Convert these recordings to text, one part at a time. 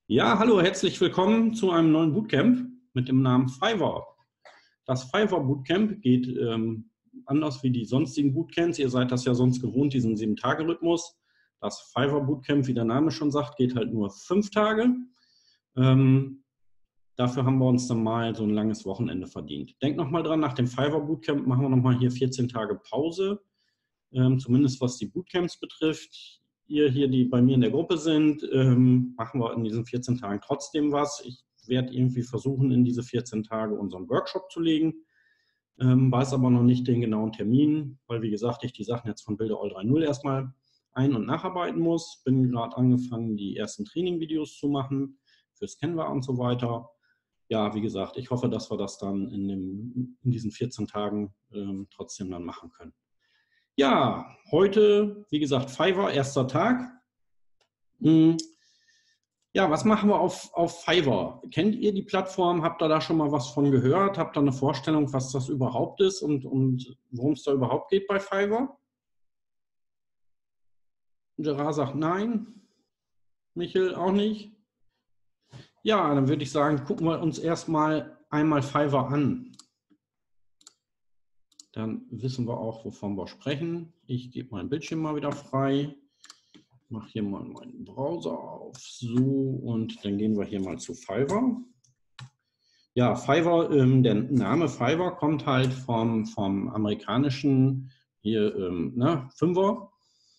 Ja, hallo, herzlich willkommen zu einem neuen Bootcamp mit dem Namen Fiverr. Das Fiverr Bootcamp geht anders wie die sonstigen Bootcamps. Ihr seid das ja sonst gewohnt, diesen 7-Tage-Rhythmus. Das Fiverr Bootcamp, wie der Name schon sagt, geht halt nur 5 Tage. Dafür haben wir uns dann mal so ein langes Wochenende verdient. Denkt nochmal dran, nach dem Fiverr Bootcamp machen wir nochmal hier 14 Tage Pause, zumindest was die Bootcamps betrifft. Ihr hier, die bei mir in der Gruppe sind, machen wir in diesen 14 Tagen trotzdem was. Ich werde irgendwie versuchen, in diese 14 Tage unseren Workshop zu legen. Weiß aber noch nicht den genauen Termin, weil, wie gesagt, ich die Sachen jetzt von Builderall 3.0 erstmal ein- und nacharbeiten muss. Bin gerade angefangen, die ersten Training-Videos zu machen fürs Canva und so weiter. Ja, wie gesagt, ich hoffe, dass wir das dann in diesen 14 Tagen trotzdem dann machen können. Ja, heute, wie gesagt, Fiverr, erster Tag. Ja, was machen wir auf Fiverr? Kennt ihr die Plattform? Habt ihr da schon mal was von gehört? Habt ihr eine Vorstellung, was das überhaupt ist und worum es da überhaupt geht bei Fiverr? Gerard sagt nein. Michel auch nicht. Ja, dann würde ich sagen, gucken wir uns erstmal einmal Fiverr an. Dann wissen wir auch, wovon wir sprechen. Ich gebe mein Bildschirm mal wieder frei. Mache hier mal meinen Browser auf. So, und dann gehen wir hier mal zu Fiverr. Ja, Fiverr, der Name Fiverr kommt halt vom amerikanischen hier, Fünfer.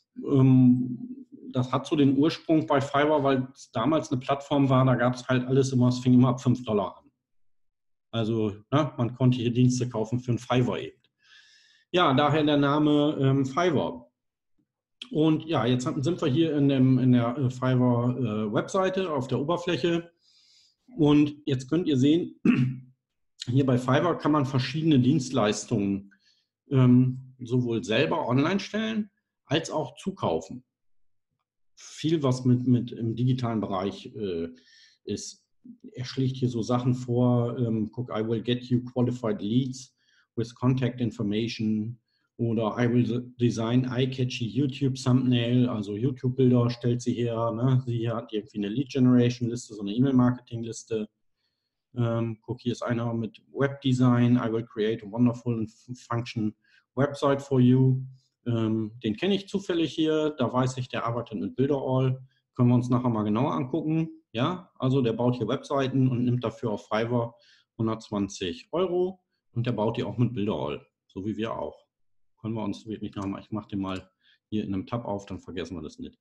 Das hat so den Ursprung bei Fiverr, weil es damals eine Plattform war, da gab es halt alles immer, es fing immer ab $5 an. Also man konnte hier Dienste kaufen für einen Fiverr eben. Ja, daher der Name Fiverr. Und ja, jetzt sind wir hier in der Fiverr-Webseite auf der Oberfläche. Und jetzt könnt ihr sehen, hier bei Fiverr kann man verschiedene Dienstleistungen sowohl selber online stellen, als auch zukaufen. Viel, was mit im digitalen Bereich ist. Er schlägt hier so Sachen vor, guck, I will get you qualified leads with contact information, oder I will design eye-catchy YouTube Thumbnail, also YouTube-Bilder stellt sie her. Ne? Sie hier hat irgendwie eine Lead-Generation-Liste, so eine E-Mail-Marketing-Liste. Guck, hier ist einer mit Webdesign. I will create a wonderful and function website for you. Den kenne ich zufällig hier. Da weiß ich, der arbeitet mit Builderall. Können wir uns nachher mal genauer angucken. Ja, also der baut hier Webseiten und nimmt dafür auf Fiverr 120 €. Und der baut die auch mit Builderall, so wie wir auch. Können wir uns wirklich nachher, ich mache den mal hier in einem Tab auf, dann vergessen wir das nicht.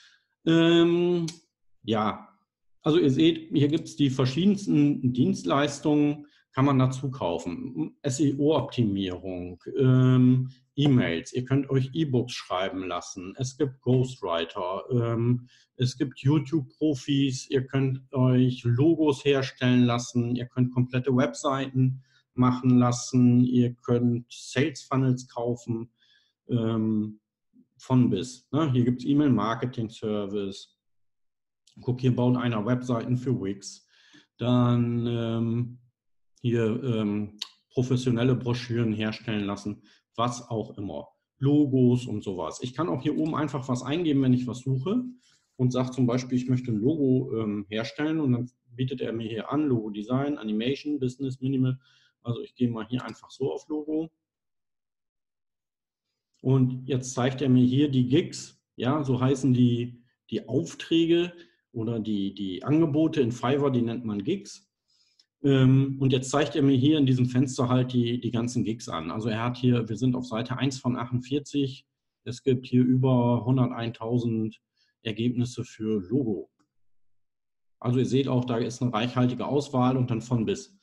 Ja, also ihr seht, hier gibt es die verschiedensten Dienstleistungen, kann man dazu kaufen. SEO-Optimierung, E-Mails, ihr könnt euch E-Books schreiben lassen, es gibt Ghostwriter, es gibt YouTube-Profis, ihr könnt euch Logos herstellen lassen, ihr könnt komplette Webseiten machen lassen, ihr könnt Sales-Funnels kaufen, von bis. Ne? Hier gibt es E-Mail-Marketing-Service. Guck, hier baut einer Webseiten für Wix. Dann hier professionelle Broschüren herstellen lassen, was auch immer. Logos und sowas. Ich kann auch hier oben einfach was eingeben, wenn ich was suche und sage zum Beispiel, ich möchte ein Logo herstellen, und dann bietet er mir hier an, Logo Design, Animation, Business, Minimal. Also ich gehe mal hier einfach so auf Logo. Und jetzt zeigt er mir hier die Gigs, ja, so heißen die Aufträge oder die Angebote in Fiverr, die nennt man Gigs. Und jetzt zeigt er mir hier in diesem Fenster halt die ganzen Gigs an. Also er hat hier, wir sind auf Seite 1 von 48. Es gibt hier über 101.000 Ergebnisse für Logo. Also ihr seht auch, da ist eine reichhaltige Auswahl und dann von bis.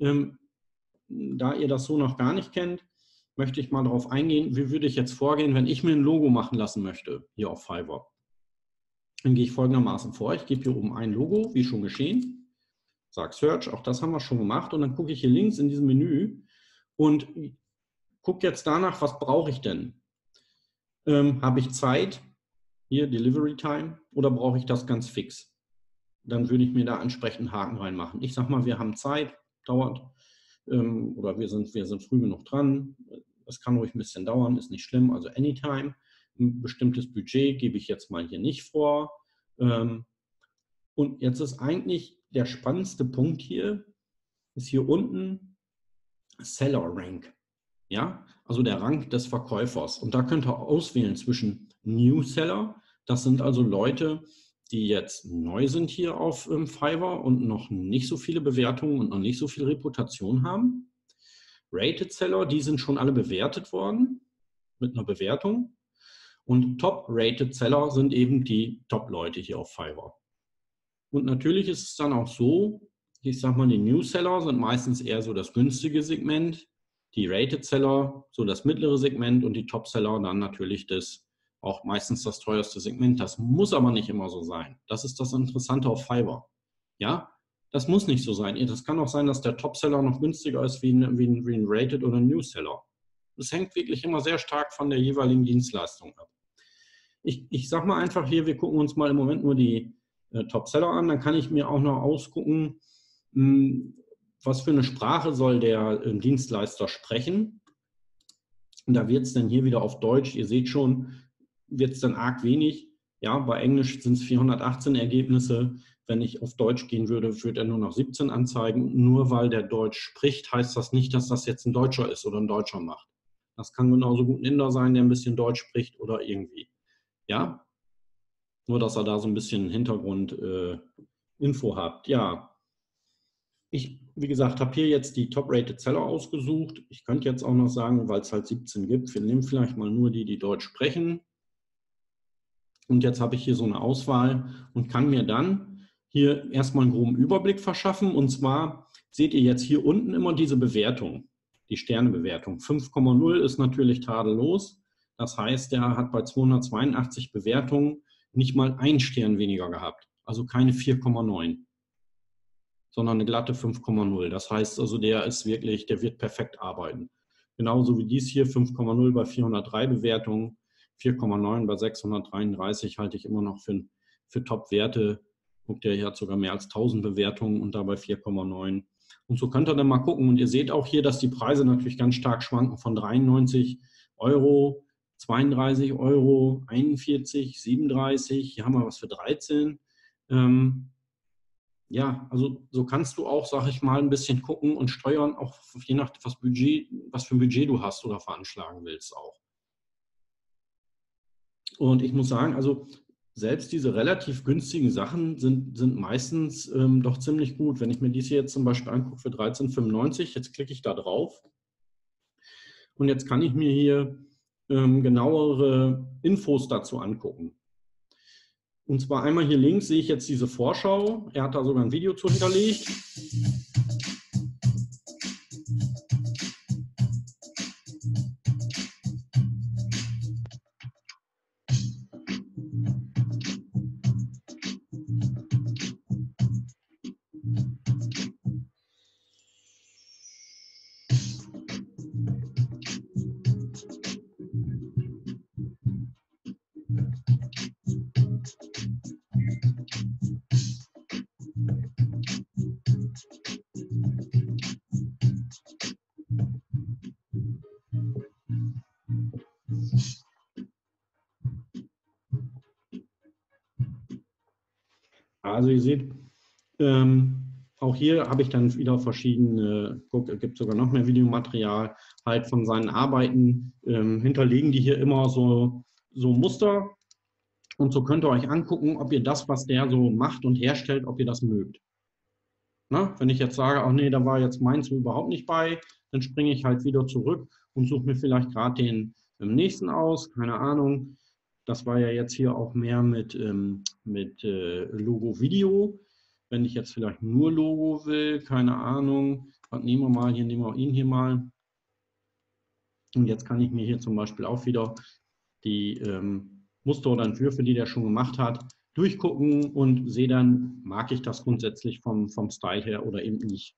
Da ihr das so noch gar nicht kennt, möchte ich mal darauf eingehen, wie würde ich jetzt vorgehen, wenn ich mir ein Logo machen lassen möchte, hier auf Fiverr. Dann gehe ich folgendermaßen vor. Ich gebe hier oben ein Logo, wie schon geschehen, sage Search, auch das haben wir schon gemacht, und dann gucke ich hier links in diesem Menü und gucke jetzt danach, was brauche ich denn? Habe ich Zeit, hier Delivery Time, oder brauche ich das ganz fix? Dann würde ich mir da entsprechend Haken reinmachen. Ich sage mal, wir haben Zeit, dauert, oder wir sind früh genug dran. Es kann ruhig ein bisschen dauern, ist nicht schlimm, also anytime. Ein bestimmtes Budget gebe ich jetzt mal hier nicht vor. Und jetzt ist eigentlich der spannendste Punkt hier, ist hier unten Seller Rank. Ja, also der Rang des Verkäufers. Und da könnt ihr auswählen zwischen New Seller, das sind also Leute, die jetzt neu sind hier auf Fiverr und noch nicht so viele Bewertungen und noch nicht so viel Reputation haben. Rated Seller, die sind schon alle bewertet worden mit einer Bewertung. Und Top-Rated Seller sind eben die Top-Leute hier auf Fiverr. Und natürlich ist es dann auch so, ich sag mal, die New Seller sind meistens eher so das günstige Segment, die Rated Seller so das mittlere Segment und die Top Seller dann natürlich auch meistens das teuerste Segment. Das muss aber nicht immer so sein. Das ist das Interessante auf Fiverr. Ja, das muss nicht so sein. Das kann auch sein, dass der Top Seller noch günstiger ist wie ein Rated oder ein New Seller. Das hängt wirklich immer sehr stark von der jeweiligen Dienstleistung ab. Ich sage mal einfach hier, wir gucken uns mal im Moment nur die Top-Seller an, dann kann ich mir auch noch ausgucken, was für eine Sprache soll der Dienstleister sprechen. Und da wird es dann hier wieder auf Deutsch, ihr seht schon, wird es dann arg wenig. Ja, bei Englisch sind es 418 Ergebnisse. Wenn ich auf Deutsch gehen würde, würde er nur noch 17 anzeigen. Nur weil der Deutsch spricht, heißt das nicht, dass das jetzt ein Deutscher ist oder ein Deutscher macht. Das kann genauso gut ein Inder sein, der ein bisschen Deutsch spricht oder irgendwie. Ja, nur, dass ihr da so ein bisschen Hintergrundinfo habt. Ja, ich, wie gesagt, habe hier jetzt die Top-Rated Seller ausgesucht. Ich könnte jetzt auch noch sagen, weil es halt 17 gibt, wir nehmen vielleicht mal nur die, die Deutsch sprechen. Und jetzt habe ich hier so eine Auswahl und kann mir dann hier erstmal einen groben Überblick verschaffen. Und zwar seht ihr jetzt hier unten immer diese Bewertung, die Sternebewertung. 5,0 ist natürlich tadellos. Das heißt, der hat bei 282 Bewertungen nicht mal einen Stern weniger gehabt, also keine 4,9, sondern eine glatte 5,0. Das heißt also, der wird perfekt arbeiten. Genauso wie dies hier, 5,0 bei 403 Bewertungen, 4,9 bei 633 halte ich immer noch für Top-Werte. Guckt ihr, hier hat sogar mehr als 1000 Bewertungen und dabei 4,9. Und so könnt ihr dann mal gucken. Und ihr seht auch hier, dass die Preise natürlich ganz stark schwanken von 93 Euro, 32 Euro, 41, 37, hier haben wir was für 13. Ja, also so kannst du auch, sag ich mal, ein bisschen gucken und steuern, auch je nach was für ein Budget du hast oder veranschlagen willst auch. Und ich muss sagen, also selbst diese relativ günstigen Sachen sind meistens doch ziemlich gut. Wenn ich mir dies hier jetzt zum Beispiel angucke für 13,95, jetzt klicke ich da drauf und jetzt kann ich mir hier genauere Infos dazu angucken. Und zwar einmal hier links sehe ich jetzt diese Vorschau. Er hat da sogar ein Video zu hinterlegt. Also ihr seht, auch hier habe ich dann wieder verschiedene, es gibt sogar noch mehr Videomaterial, halt von seinen Arbeiten, hinterlegen die hier immer so Muster. Und so könnt ihr euch angucken, ob ihr das, was der so macht und herstellt, ob ihr das mögt. Na, wenn ich jetzt sage, ach nee, da war jetzt meins überhaupt nicht bei, dann springe ich halt wieder zurück und suche mir vielleicht gerade den nächsten aus, keine Ahnung. Das war ja jetzt hier auch mehr mit Logo-Video. Wenn ich jetzt vielleicht nur Logo will, keine Ahnung, was nehmen wir mal, hier nehmen wir ihn hier mal. Und jetzt kann ich mir hier zum Beispiel auch wieder die Muster oder Entwürfe, die der schon gemacht hat, durchgucken und sehe dann, mag ich das grundsätzlich vom Style her oder eben nicht.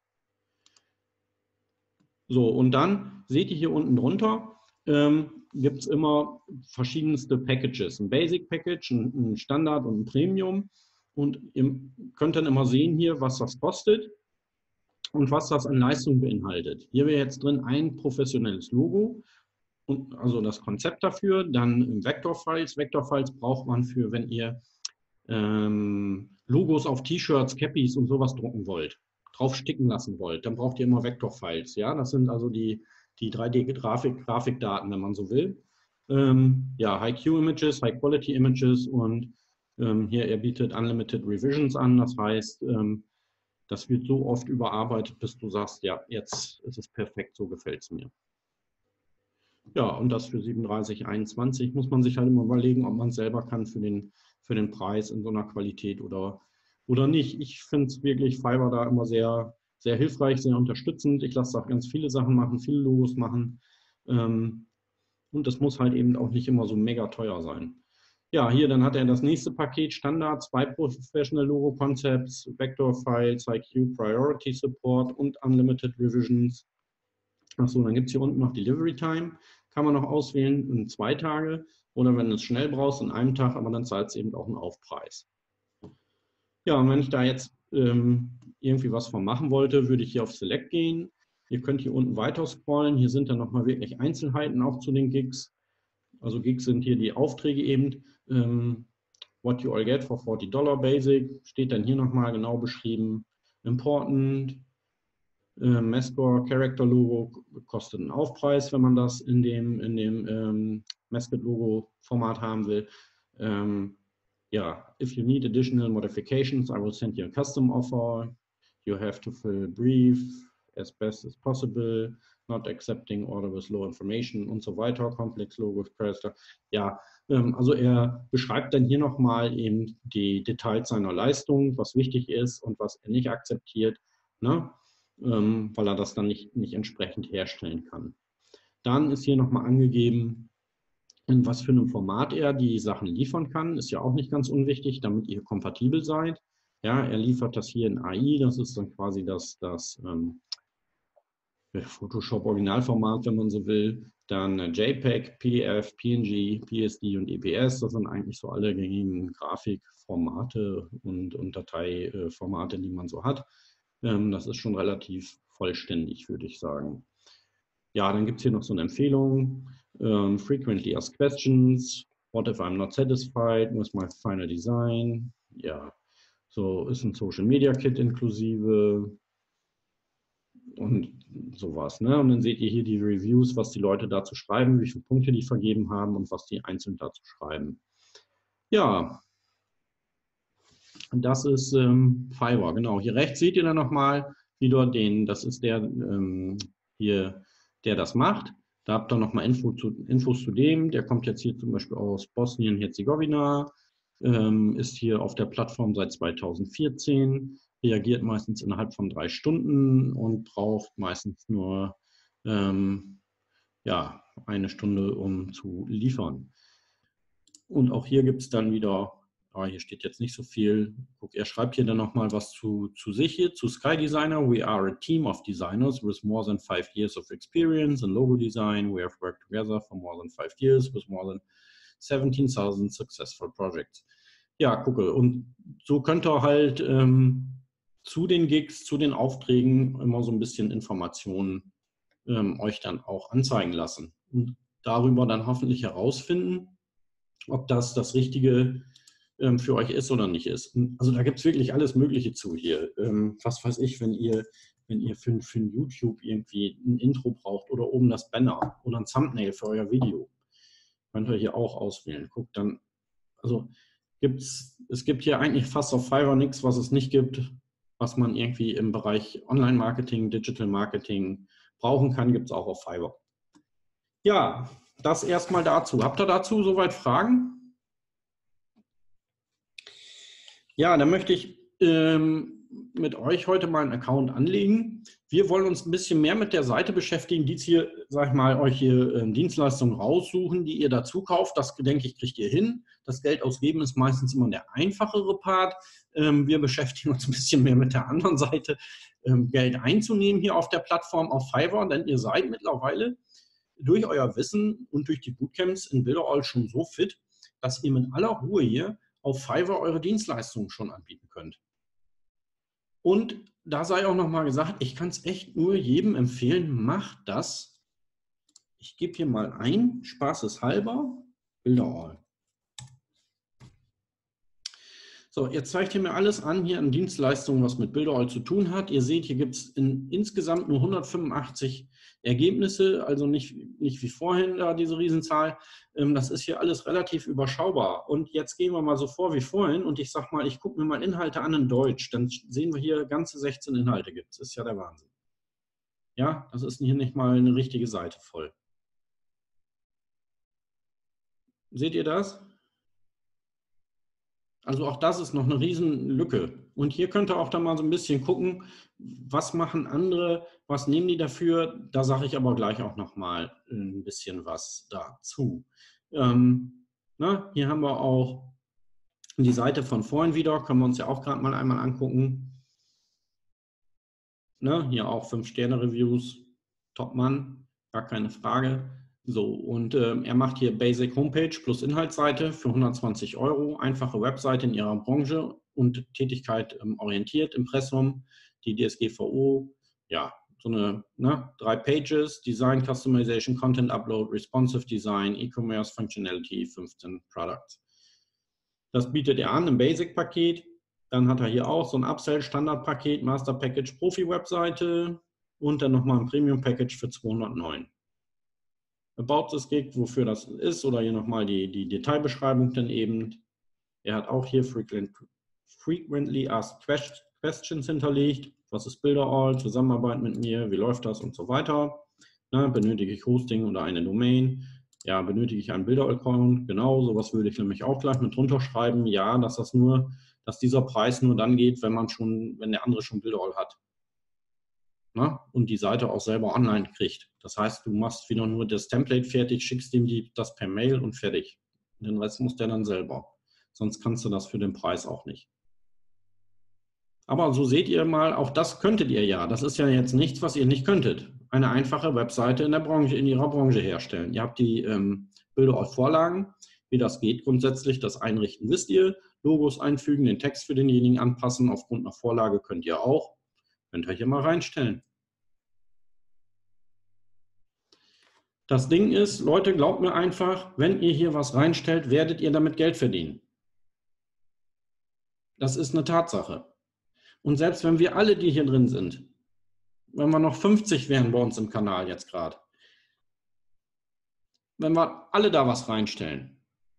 So, und dann seht ihr hier unten drunter, gibt es immer verschiedenste Packages. Ein Basic Package, ein Standard und ein Premium. Und ihr könnt dann immer sehen hier, was das kostet und was das an Leistung beinhaltet. Hier wäre jetzt drin ein professionelles Logo, und also das Konzept dafür, dann Vector-Files. Vector-Files braucht man für, wenn ihr Logos auf T-Shirts, Cappies und sowas drucken wollt, drauf sticken lassen wollt, dann braucht ihr immer Vektorfiles. Ja, das sind also die 3D-Grafikdaten, wenn man so will. Ja, High-Q-Images, High-Quality-Images und hier, er bietet Unlimited Revisions an. Das heißt, das wird so oft überarbeitet, bis du sagst, ja, jetzt ist es perfekt, so gefällt es mir. Ja, und das für 37,21 muss man sich halt immer überlegen, ob man es selber kann für den Preis in so einer Qualität oder nicht. Ich finde es wirklich Fiverr da immer sehr, sehr hilfreich, sehr unterstützend. Ich lasse auch ganz viele Sachen machen, viele Logos machen. Und das muss halt eben auch nicht immer so mega teuer sein. Ja, hier, dann hat er das nächste Paket, Standard, 2 Professional Logo Concepts, Vector Files, IQ, Priority Support und Unlimited Revisions. Achso, dann gibt es hier unten noch Delivery Time, kann man noch auswählen in 2 Tage oder wenn du es schnell brauchst, in einem Tag, aber dann zahlt es eben auch einen Aufpreis. Ja, und wenn ich da jetzt irgendwie was von machen wollte, würde ich hier auf Select gehen. Ihr könnt hier unten weiter scrollen. Hier sind dann nochmal wirklich Einzelheiten auch zu den Gigs. Also Gigs sind hier die Aufträge eben. What you all get for $40 Basic steht dann hier nochmal genau beschrieben. Important. Mascot Character Logo kostet einen Aufpreis, wenn man das in dem Mascot Logo Format haben will. Yeah, if you need additional modifications, I will send you a custom offer. You have to fill brief as best as possible, not accepting order with low information und so weiter, complex Logo, Character. Ja, also er beschreibt dann hier nochmal eben die Details seiner Leistung, was wichtig ist und was er nicht akzeptiert, ne? Weil er das dann nicht entsprechend herstellen kann. Dann ist hier nochmal angegeben, in was für einem Format er die Sachen liefern kann. Ist ja auch nicht ganz unwichtig, damit ihr kompatibel seid. Ja, er liefert das hier in AI, das ist dann quasi das Photoshop Originalformat, wenn man so will. Dann JPEG, PDF, PNG, PSD und EPS. Das sind eigentlich so alle gängigen Grafikformate und Dateiformate, die man so hat. Das ist schon relativ vollständig, würde ich sagen. Ja, dann gibt es hier noch so eine Empfehlung. Frequently asked questions. What if I'm not satisfied with my final design? Ja, so ist ein Social Media Kit inklusive und sowas. Ne? Und dann seht ihr hier die Reviews, was die Leute dazu schreiben, wie viele Punkte die vergeben haben und was die einzeln dazu schreiben. Ja, das ist Fiverr, genau. Hier rechts seht ihr dann nochmal wieder das ist der hier, der das macht. Da habt ihr nochmal Infos zu dem. Der kommt jetzt hier zum Beispiel aus Bosnien-Herzegowina, ist hier auf der Plattform seit 2014, reagiert meistens innerhalb von 3 Stunden und braucht meistens nur ja, 1 Stunde, um zu liefern. Und auch hier gibt es dann wieder, hier steht jetzt nicht so viel. Guck, er schreibt hier dann nochmal was zu sich hier, zu Sky Designer. We are a team of designers with more than 5 years of experience in logo design. We have worked together for more than 5 years with more than 17,000 successful projects. Ja, gucke, und so könnt ihr halt zu den Gigs, zu den Aufträgen immer so ein bisschen Informationen euch dann auch anzeigen lassen und darüber dann hoffentlich herausfinden, ob das Richtige für euch ist oder nicht ist. Also da gibt es wirklich alles Mögliche zu hier. Was weiß ich, wenn ihr für ein YouTube irgendwie ein Intro braucht oder oben das Banner oder ein Thumbnail für euer Video, könnt ihr hier auch auswählen. Guckt dann, also es gibt hier eigentlich fast auf Fiverr nichts, was es nicht gibt, was man irgendwie im Bereich Online-Marketing, Digital Marketing brauchen kann, gibt es auch auf Fiverr. Ja, das erstmal dazu. Habt ihr dazu soweit Fragen? Ja, dann möchte ich mit euch heute mal einen Account anlegen. Wir wollen uns ein bisschen mehr mit der Seite beschäftigen, die hier, sag ich mal, euch hier Dienstleistungen raussuchen, die ihr dazu kauft. Das, denke ich, kriegt ihr hin. Das Geld ausgeben ist meistens immer der einfachere Part. Wir beschäftigen uns ein bisschen mehr mit der anderen Seite, Geld einzunehmen hier auf der Plattform auf Fiverr, denn ihr seid mittlerweile durch euer Wissen und durch die Bootcamps in Builderall schon so fit, dass ihr mit aller Ruhe hier auf Fiverr eure Dienstleistungen schon anbieten könnt. Und da sei auch nochmal gesagt, ich kann es echt nur jedem empfehlen, macht das. Ich gebe hier mal ein, spaßeshalber, Builderall. So, jetzt zeigt ihr mir alles an hier an Dienstleistungen, was mit Builderall zu tun hat. Ihr seht, hier gibt es insgesamt nur 185 Ergebnisse, also nicht wie vorhin da diese Riesenzahl. Das ist hier alles relativ überschaubar. Und jetzt gehen wir mal so vor wie vorhin und ich sage mal, ich gucke mir mal Inhalte an in Deutsch. Dann sehen wir hier ganze 16 Inhalte gibt es. Das ist ja der Wahnsinn. Ja, das ist hier nicht mal eine richtige Seite voll. Seht ihr das? Also auch das ist noch eine Riesenlücke. Und hier könnt ihr auch dann mal so ein bisschen gucken, was machen andere, was nehmen die dafür. Da sage ich aber gleich auch noch mal ein bisschen was dazu. Hier haben wir auch die Seite von vorhin wieder, können wir uns ja auch gerade mal einmal angucken. Hier auch 5-Sterne-Reviews, Top-Mann, gar keine Frage. So, und er macht hier Basic Homepage plus Inhaltsseite für 120 €, einfache Webseite in ihrer Branche und Tätigkeit orientiert, Impressum, die DSGVO, ja, so eine 3 Pages, Design, Customization, Content Upload, Responsive Design, E-Commerce, Functionality, 15 Products. Das bietet er an im Basic-Paket. Dann hat er hier auch so ein Upsell-Standard-Paket, Master Package, Profi-Webseite und dann nochmal ein Premium-Package für 209. About This Gig, wofür das ist, oder hier nochmal die Detailbeschreibung dann eben. Er hat auch hier Frequently Asked Questions hinterlegt. Was ist Builderall? Zusammenarbeit mit mir? Wie läuft das? Und so weiter. Benötige ich Hosting oder eine Domain? Ja, benötige ich einen Builderall-Account? Genau, sowas würde ich nämlich auch gleich mit drunter schreiben. Ja, dass dieser Preis nur dann geht, wenn der andere schon Builderall hat. Und die Seite auch selber online kriegt. Das heißt, du machst wieder nur das Template fertig, schickst ihm das per Mail und fertig. Den Rest muss der dann selber. Sonst kannst du das für den Preis auch nicht. Aber so seht ihr mal, auch das könntet ihr ja. Das ist ja jetzt nichts, was ihr nicht könntet. Eine einfache Webseite in ihrer Branche herstellen. Ihr habt die Builderall-Vorlagen, wie das geht grundsätzlich. Das Einrichten wisst ihr. Logos einfügen, den Text für denjenigen anpassen. Aufgrund einer Vorlage könnt ihr auch. Könnt ihr hier mal reinstellen. Das Ding ist, Leute, glaubt mir einfach, wenn ihr hier was reinstellt, werdet ihr damit Geld verdienen. Das ist eine Tatsache. Und selbst wenn wir alle, die hier drin sind, wenn wir noch 50 wären bei uns im Kanal jetzt gerade, wenn wir alle da was reinstellen,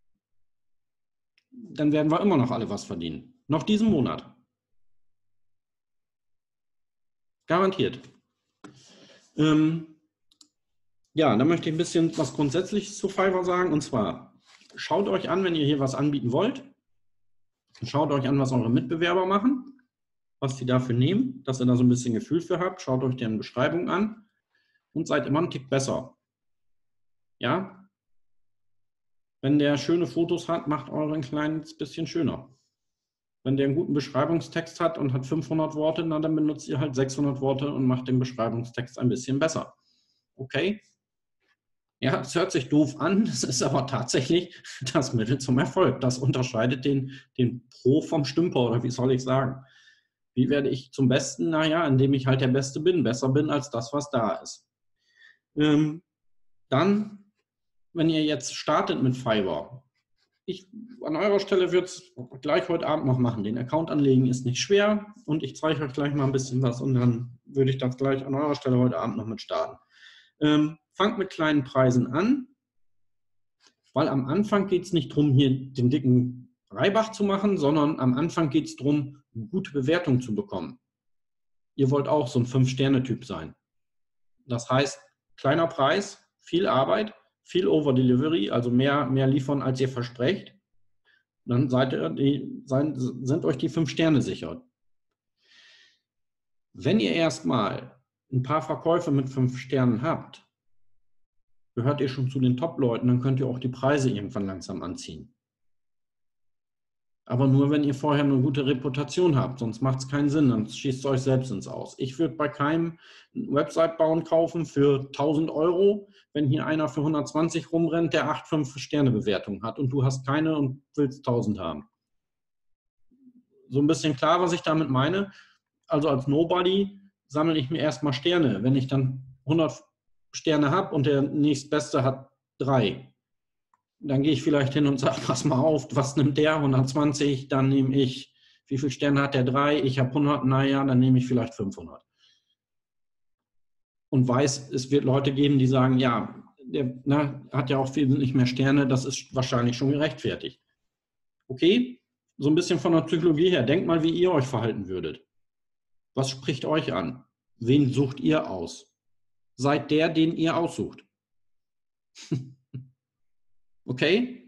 dann werden wir immer noch alle was verdienen. Noch diesen Monat. Garantiert. Ja, da möchte ich ein bisschen was Grundsätzliches zu Fiverr sagen. Und zwar, schaut euch an, wenn ihr hier was anbieten wollt. Schaut euch an, was eure Mitbewerber machen, was die dafür nehmen, dass ihr da so ein bisschen Gefühl für habt. Schaut euch deren Beschreibung an und seid immer einen Tick besser. Ja? Wenn der schöne Fotos hat, macht eure ein kleines bisschen schöner. Wenn der einen guten Beschreibungstext hat und hat 500 Worte, dann benutzt ihr halt 600 Worte und macht den Beschreibungstext ein bisschen besser. Okay? Ja, es hört sich doof an, das ist aber tatsächlich das Mittel zum Erfolg. Das unterscheidet den Pro vom Stümper, oder wie soll ich sagen? Wie werde ich zum Besten? Naja, indem ich halt der Beste bin, besser bin als das, was da ist. Dann, wenn ihr jetzt startet mit Fiverr, an eurer Stelle würde es gleich heute Abend noch machen. Den Account anlegen ist nicht schwer und ich zeige euch gleich mal ein bisschen was und dann würde ich das gleich an eurer Stelle heute Abend noch mit starten. Fangt mit kleinen Preisen an, weil am Anfang geht es nicht darum, hier den dicken Reibach zu machen, sondern am Anfang geht es darum, eine gute Bewertung zu bekommen. Ihr wollt auch so ein 5-Sterne-Typ sein. Das heißt, kleiner Preis, viel Arbeit, viel Over-Delivery, also mehr liefern, als ihr versprecht. Dann sind euch die 5 Sterne sicher. Wenn ihr erstmal ein paar Verkäufe mit 5 Sternen habt, gehört ihr schon zu den Top-Leuten, dann könnt ihr auch die Preise irgendwann langsam anziehen. Aber nur, wenn ihr vorher eine gute Reputation habt, sonst macht es keinen Sinn, dann schießt es euch selbst ins Aus. Ich würde bei keinem Website bauen kaufen für 1.000 €, wenn hier einer für 120 rumrennt, der 8 5-Sterne-Bewertung hat und du hast keine und willst 1.000 haben. So ein bisschen klar, was ich damit meine. Also als Nobody sammle ich mir erstmal Sterne. Wenn ich dann 100 Sterne habe und der nächstbeste hat 3, dann gehe ich vielleicht hin und sage, pass mal auf, was nimmt der? 120, dann nehme ich, wie viele Sterne hat der? 3, ich habe 100, naja, dann nehme ich vielleicht 500. Und weiß, es wird Leute geben, die sagen, ja, der hat ja auch wesentlich mehr Sterne, das ist wahrscheinlich schon gerechtfertigt. Okay, so ein bisschen von der Psychologie her, denkt mal, wie ihr euch verhalten würdet. Was spricht euch an? Wen sucht ihr aus? Seid der, den ihr aussucht. Okay?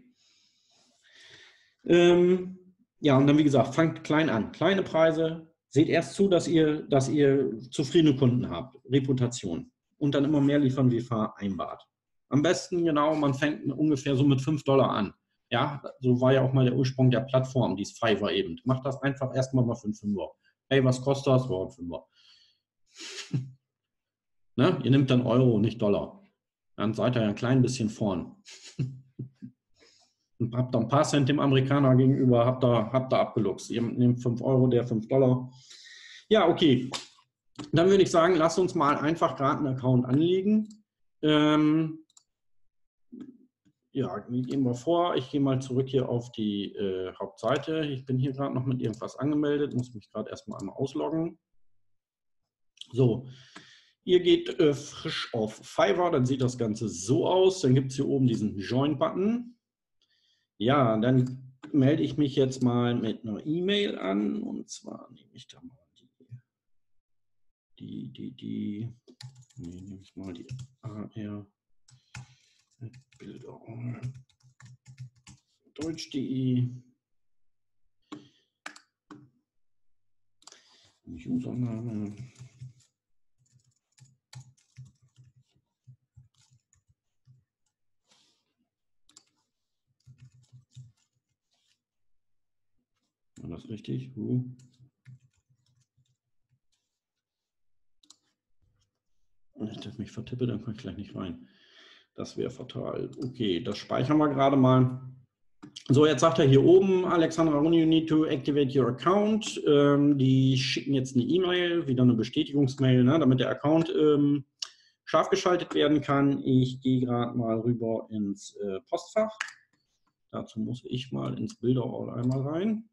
Ja, und dann wie gesagt, fangt klein an. Kleine Preise, seht erst zu, dass ihr zufriedene Kunden habt, Reputation. Und dann immer mehr liefern wie vereinbart. Am besten, genau, man fängt ungefähr so mit $5 an. Ja, so war ja auch mal der Ursprung der Plattform, dieses Fiverr eben. Macht das einfach erstmal mal für einen Fünfer. Hey, was kostet das? Oh, ein Fünfer. Ne? Ihr nehmt dann Euro, nicht Dollar. Dann seid ihr ja ein klein bisschen vorn. Und habt da ein paar Cent dem Amerikaner gegenüber, habt da abgeluchst. Ihr nehmt 5 Euro, der 5 Dollar. Ja, okay. Dann würde ich sagen, lasst uns mal einfach gerade einen Account anlegen. Ja, wie gehen wir vor? Ich gehe mal zurück hier auf die Hauptseite. Ich bin hier gerade noch mit irgendwas angemeldet, muss mich gerade erstmal einmal ausloggen. So, ihr geht frisch auf Fiverr, dann sieht das Ganze so aus. Dann gibt es hier oben diesen Join-Button. Ja, dann melde ich mich jetzt mal mit einer E-Mail an. Und zwar nehme ich da mal nehme ich mal die AR Bilder Deutsch.de. Username. War das richtig? Wenn ich mich vertippe, dann komme ich gleich nicht rein. Das wäre fatal. Okay, das speichern wir gerade mal. So, jetzt sagt er hier oben, Alexandra Runi, you need to activate your account. Die schicken jetzt eine E-Mail, wieder eine Bestätigungsmail, ne, damit der Account scharf geschaltet werden kann. Ich gehe gerade mal rüber ins Postfach. Dazu muss ich mal ins Bilderall einmal rein.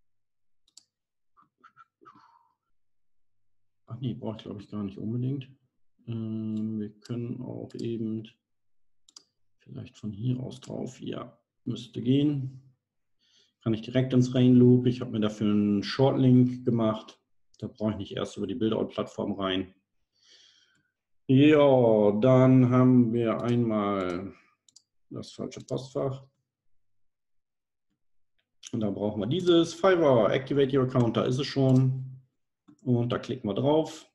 Ach nee, brauche ich glaube ich gar nicht unbedingt. Wir können auch eben vielleicht von hier aus drauf. Ja, müsste gehen. Kann ich direkt ins Rainloop. Ich habe mir dafür einen Shortlink gemacht. Da brauche ich nicht erst über die Bilderall-Plattform rein. Ja, dann haben wir einmal das falsche Postfach. Und da brauchen wir dieses Fiverr, Activate Your Account, da ist es schon. Und da klicken wir drauf.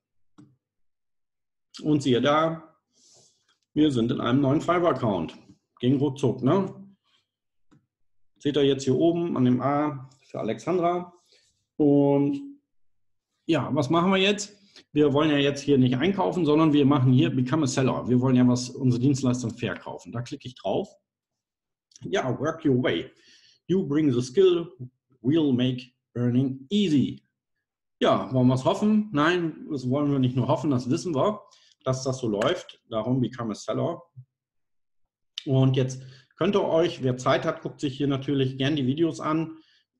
Und siehe da, wir sind in einem neuen Fiverr-Account. Ging ruckzuck, ne? Seht ihr jetzt hier oben an dem A für Alexandra. Und ja, was machen wir jetzt? Wir wollen ja jetzt hier nicht einkaufen, sondern wir machen hier Become a Seller. Wir wollen ja unsere Dienstleistung verkaufen. Da klicke ich drauf. Ja, work your way. You bring the skill, we'll make earning easy. Ja, wollen wir es hoffen? Nein, das wollen wir nicht nur hoffen, das wissen wir, dass das so läuft. Darum Become a Seller. Und jetzt könnt ihr euch, wer Zeit hat, guckt sich hier natürlich gern die Videos an.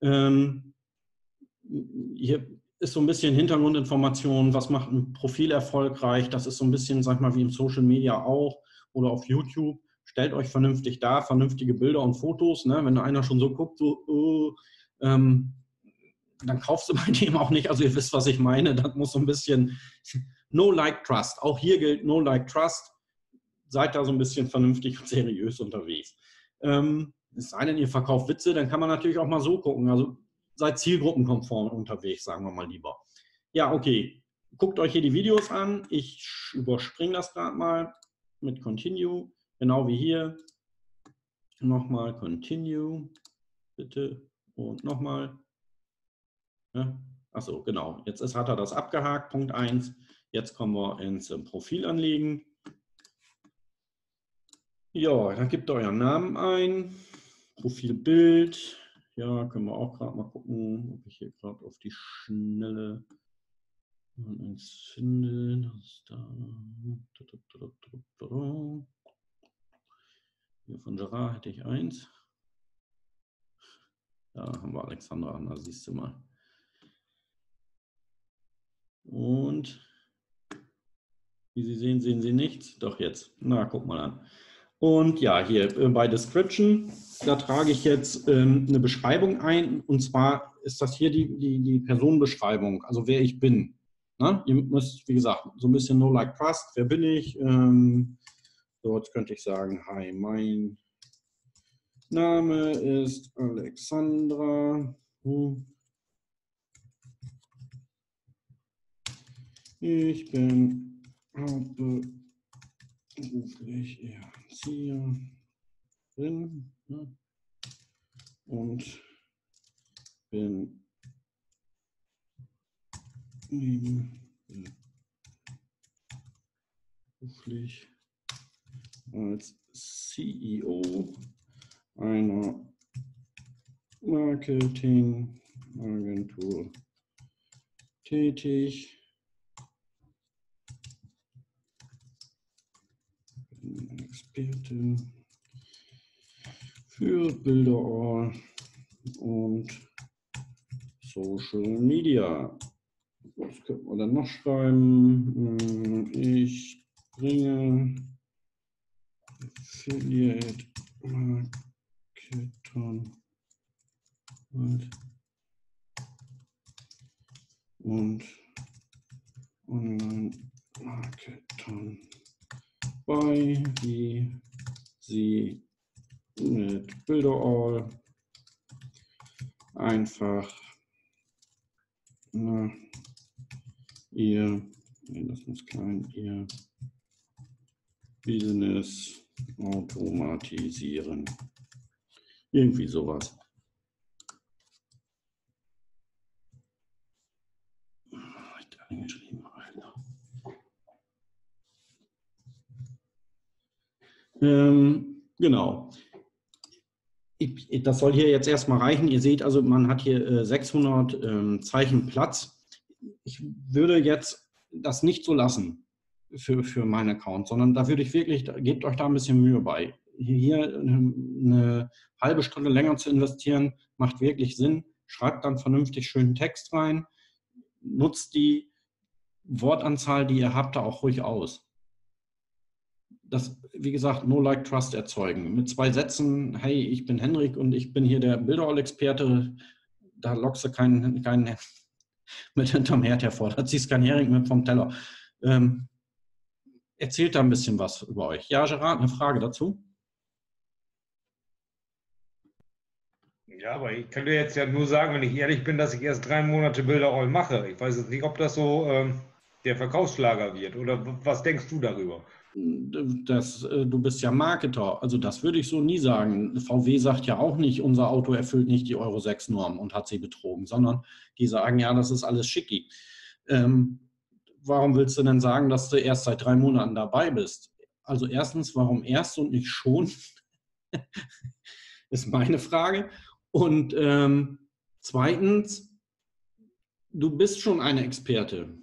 Hier ist so ein bisschen Hintergrundinformation, was macht ein Profil erfolgreich. Das ist so ein bisschen, sag ich mal, wie im Social Media auch oder auf YouTube. Stellt euch vernünftig dar, vernünftige Bilder und Fotos. Ne? Wenn da einer schon so guckt, so, dann kaufst du bei dem auch nicht. Also ihr wisst, was ich meine. Das muss so ein bisschen No Like Trust. Auch hier gilt No Like Trust. Seid da so ein bisschen vernünftig und seriös unterwegs. Es sei denn, ihr verkauft Witze, dann kann man natürlich auch mal so gucken. Also seid zielgruppenkonform unterwegs, sagen wir mal lieber. Ja, okay. Guckt euch hier die Videos an. Ich überspringe das gerade mal mit Continue. Genau wie hier. Nochmal Continue. Bitte. Und nochmal. Ja. Achso, genau. Jetzt hat er das abgehakt. Punkt 1. Jetzt kommen wir ins Profil anlegen. Ja, dann gebt ihr euren Namen ein. Profilbild. Ja, können wir auch gerade mal gucken, ob ich hier gerade auf die Schnelle eins finde. Das ist da. Hier von Gerard hätte ich eins. Da haben wir Alexandra, da siehst du mal. Und wie Sie sehen, sehen Sie nichts. Doch jetzt. Na, guck mal an. Und ja, hier bei Description, da trage ich jetzt eine Beschreibung ein. Und zwar ist das hier die Personenbeschreibung, also wer ich bin. Na? Ihr müsst, wie gesagt, so ein bisschen No Like Trust. Wer bin ich? So, jetzt könnte ich sagen, hi, mein Name ist Alexandra. Ich bin hauptberuflich Erzieherin, ne? Und bin beruflich als CEO einer Marketingagentur tätig. Bin Expertin für Bilderall und Social Media. Was könnte man dann noch schreiben? Ich bringe Affiliate Marketern und Online-Marketern bei, wie sie mit Bilderall einfach ihr Business automatisieren. Irgendwie sowas. Genau. Das soll hier jetzt erstmal reichen. Ihr seht also, man hat hier 600 Zeichen Platz. Ich würde jetzt das nicht so lassen für meinen Account, sondern da würde ich wirklich, gebt euch da ein bisschen Mühe bei. Hier eine halbe Stunde länger zu investieren, macht wirklich Sinn. Schreibt dann vernünftig schönen Text rein. Nutzt die Wortanzahl, die ihr habt, da auch ruhig aus. Das, wie gesagt, No Like Trust erzeugen. Mit 2 Sätzen, hey, ich bin Henrik und ich bin hier der Bilderall-Experte. Da lockst du keinen mit hinterm Herd hervor. Da ziehst kein Hering mit vom Teller. Erzählt da ein bisschen was über euch. Ja, Gerard, eine Frage dazu? Ja, aber ich kann dir jetzt ja nur sagen, wenn ich ehrlich bin, dass ich erst 3 Monate Bilderall mache. Ich weiß jetzt nicht, ob das so der Verkaufsschlager wird. Oder was denkst du darüber? Du bist ja Marketer, also das würde ich so nie sagen. VW sagt ja auch nicht, unser Auto erfüllt nicht die Euro 6 Norm und hat sie betrogen, sondern die sagen, ja, das ist alles schicki. Warum willst du denn sagen, dass du erst seit 3 Monaten dabei bist? Also erstens, warum erst und nicht schon? Ist meine Frage. Und zweitens, du bist schon eine Experte.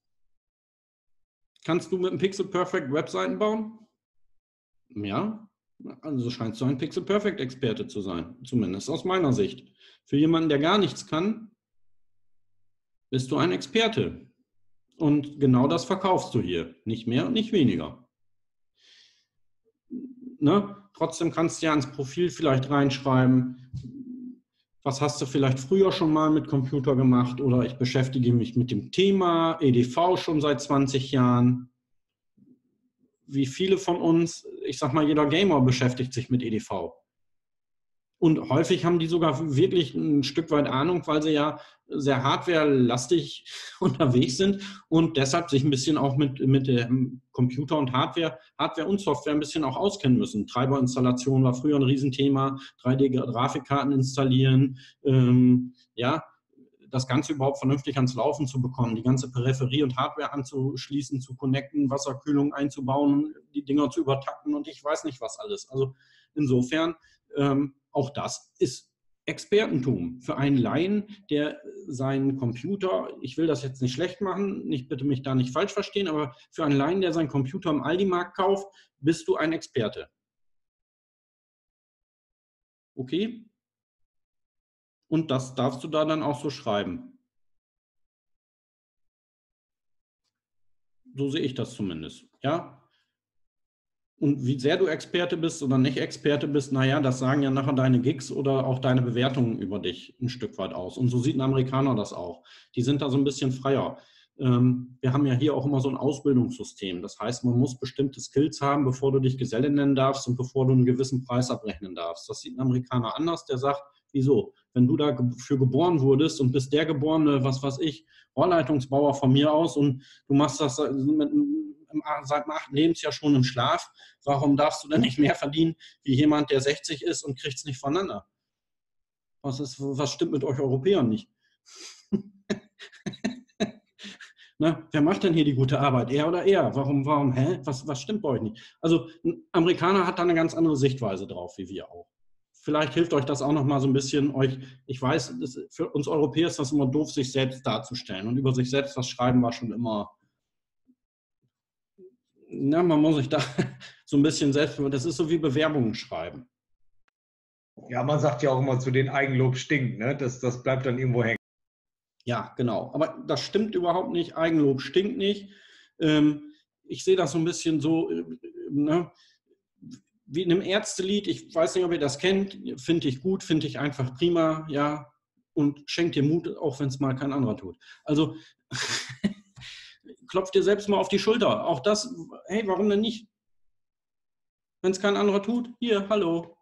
Kannst du mit einem Pixel Perfect Webseiten bauen? Ja, also scheinst du ein Pixel Perfect Experte zu sein, zumindest aus meiner Sicht. Für jemanden, der gar nichts kann, bist du ein Experte. Und genau das verkaufst du hier, nicht mehr und nicht weniger. Ne? Trotzdem kannst du ja ins Profil vielleicht reinschreiben, was hast du vielleicht früher schon mal mit Computer gemacht oder ich beschäftige mich mit dem Thema EDV schon seit 20 Jahren. Wie viele von uns, ich sag mal, jeder Gamer beschäftigt sich mit EDV. Und häufig haben die sogar wirklich ein Stück weit Ahnung, weil sie ja sehr hardwarelastig unterwegs sind und deshalb sich ein bisschen auch mit dem Computer und Hardware und Software ein bisschen auch auskennen müssen. Treiberinstallation war früher ein Riesenthema, 3D-Grafikkarten installieren, ja, das Ganze überhaupt vernünftig ans Laufen zu bekommen, die ganze Peripherie und Hardware anzuschließen, zu connecten, Wasserkühlung einzubauen, die Dinger zu übertakten und ich weiß nicht was alles. Also insofern, auch das ist Expertentum für einen Laien, der seinen Computer, ich will das jetzt nicht schlecht machen, bitte mich da nicht falsch verstehen, aber für einen Laien, der seinen Computer im Aldi-Markt kauft, bist du ein Experte. Okay? Und das darfst du da dann auch so schreiben. So sehe ich das zumindest. Ja? Und wie sehr du Experte bist oder nicht Experte bist, naja, das sagen ja nachher deine Gigs oder auch deine Bewertungen über dich ein Stück weit aus. Und so sieht ein Amerikaner das auch. Die sind da so ein bisschen freier. Wir haben ja hier auch immer so ein Ausbildungssystem. Das heißt, man muss bestimmte Skills haben, bevor du dich Geselle nennen darfst und bevor du einen gewissen Preis abrechnen darfst. Das sieht ein Amerikaner anders, der sagt, wieso? Wenn du dafür geboren wurdest und bist der geborene, was weiß ich, Rohrleitungsbauer von mir aus und du machst das seit dem 8. Lebensjahr schon im Schlaf, warum darfst du denn nicht mehr verdienen wie jemand, der 60 ist und kriegt es nicht voneinander? Was stimmt mit euch Europäern nicht? Ne? Wer macht denn hier die gute Arbeit? Er oder er? Hä? Was stimmt bei euch nicht? Also ein Amerikaner hat da eine ganz andere Sichtweise drauf, wie wir auch. Vielleicht hilft euch das auch noch mal so ein bisschen ich weiß, für uns Europäer ist das immer doof, sich selbst darzustellen. Und über sich selbst was schreiben war schon immer, man muss sich da so ein bisschen selbst, das ist so wie Bewerbungen schreiben. Ja, man sagt ja auch immer zu den Eigenlob stinkt, ne? Das bleibt dann irgendwo hängen. Ja, genau. Aber das stimmt überhaupt nicht. Eigenlob stinkt nicht. Ich sehe das so ein bisschen so, ne? Wie in einem Ärztelied. Ich weiß nicht, ob ihr das kennt. Finde ich gut, finde ich einfach prima, ja. Und schenkt dir Mut, auch wenn es mal kein anderer tut. Also klopft dir selbst mal auf die Schulter. Auch das, hey, warum denn nicht? Wenn es kein anderer tut, hier, hallo.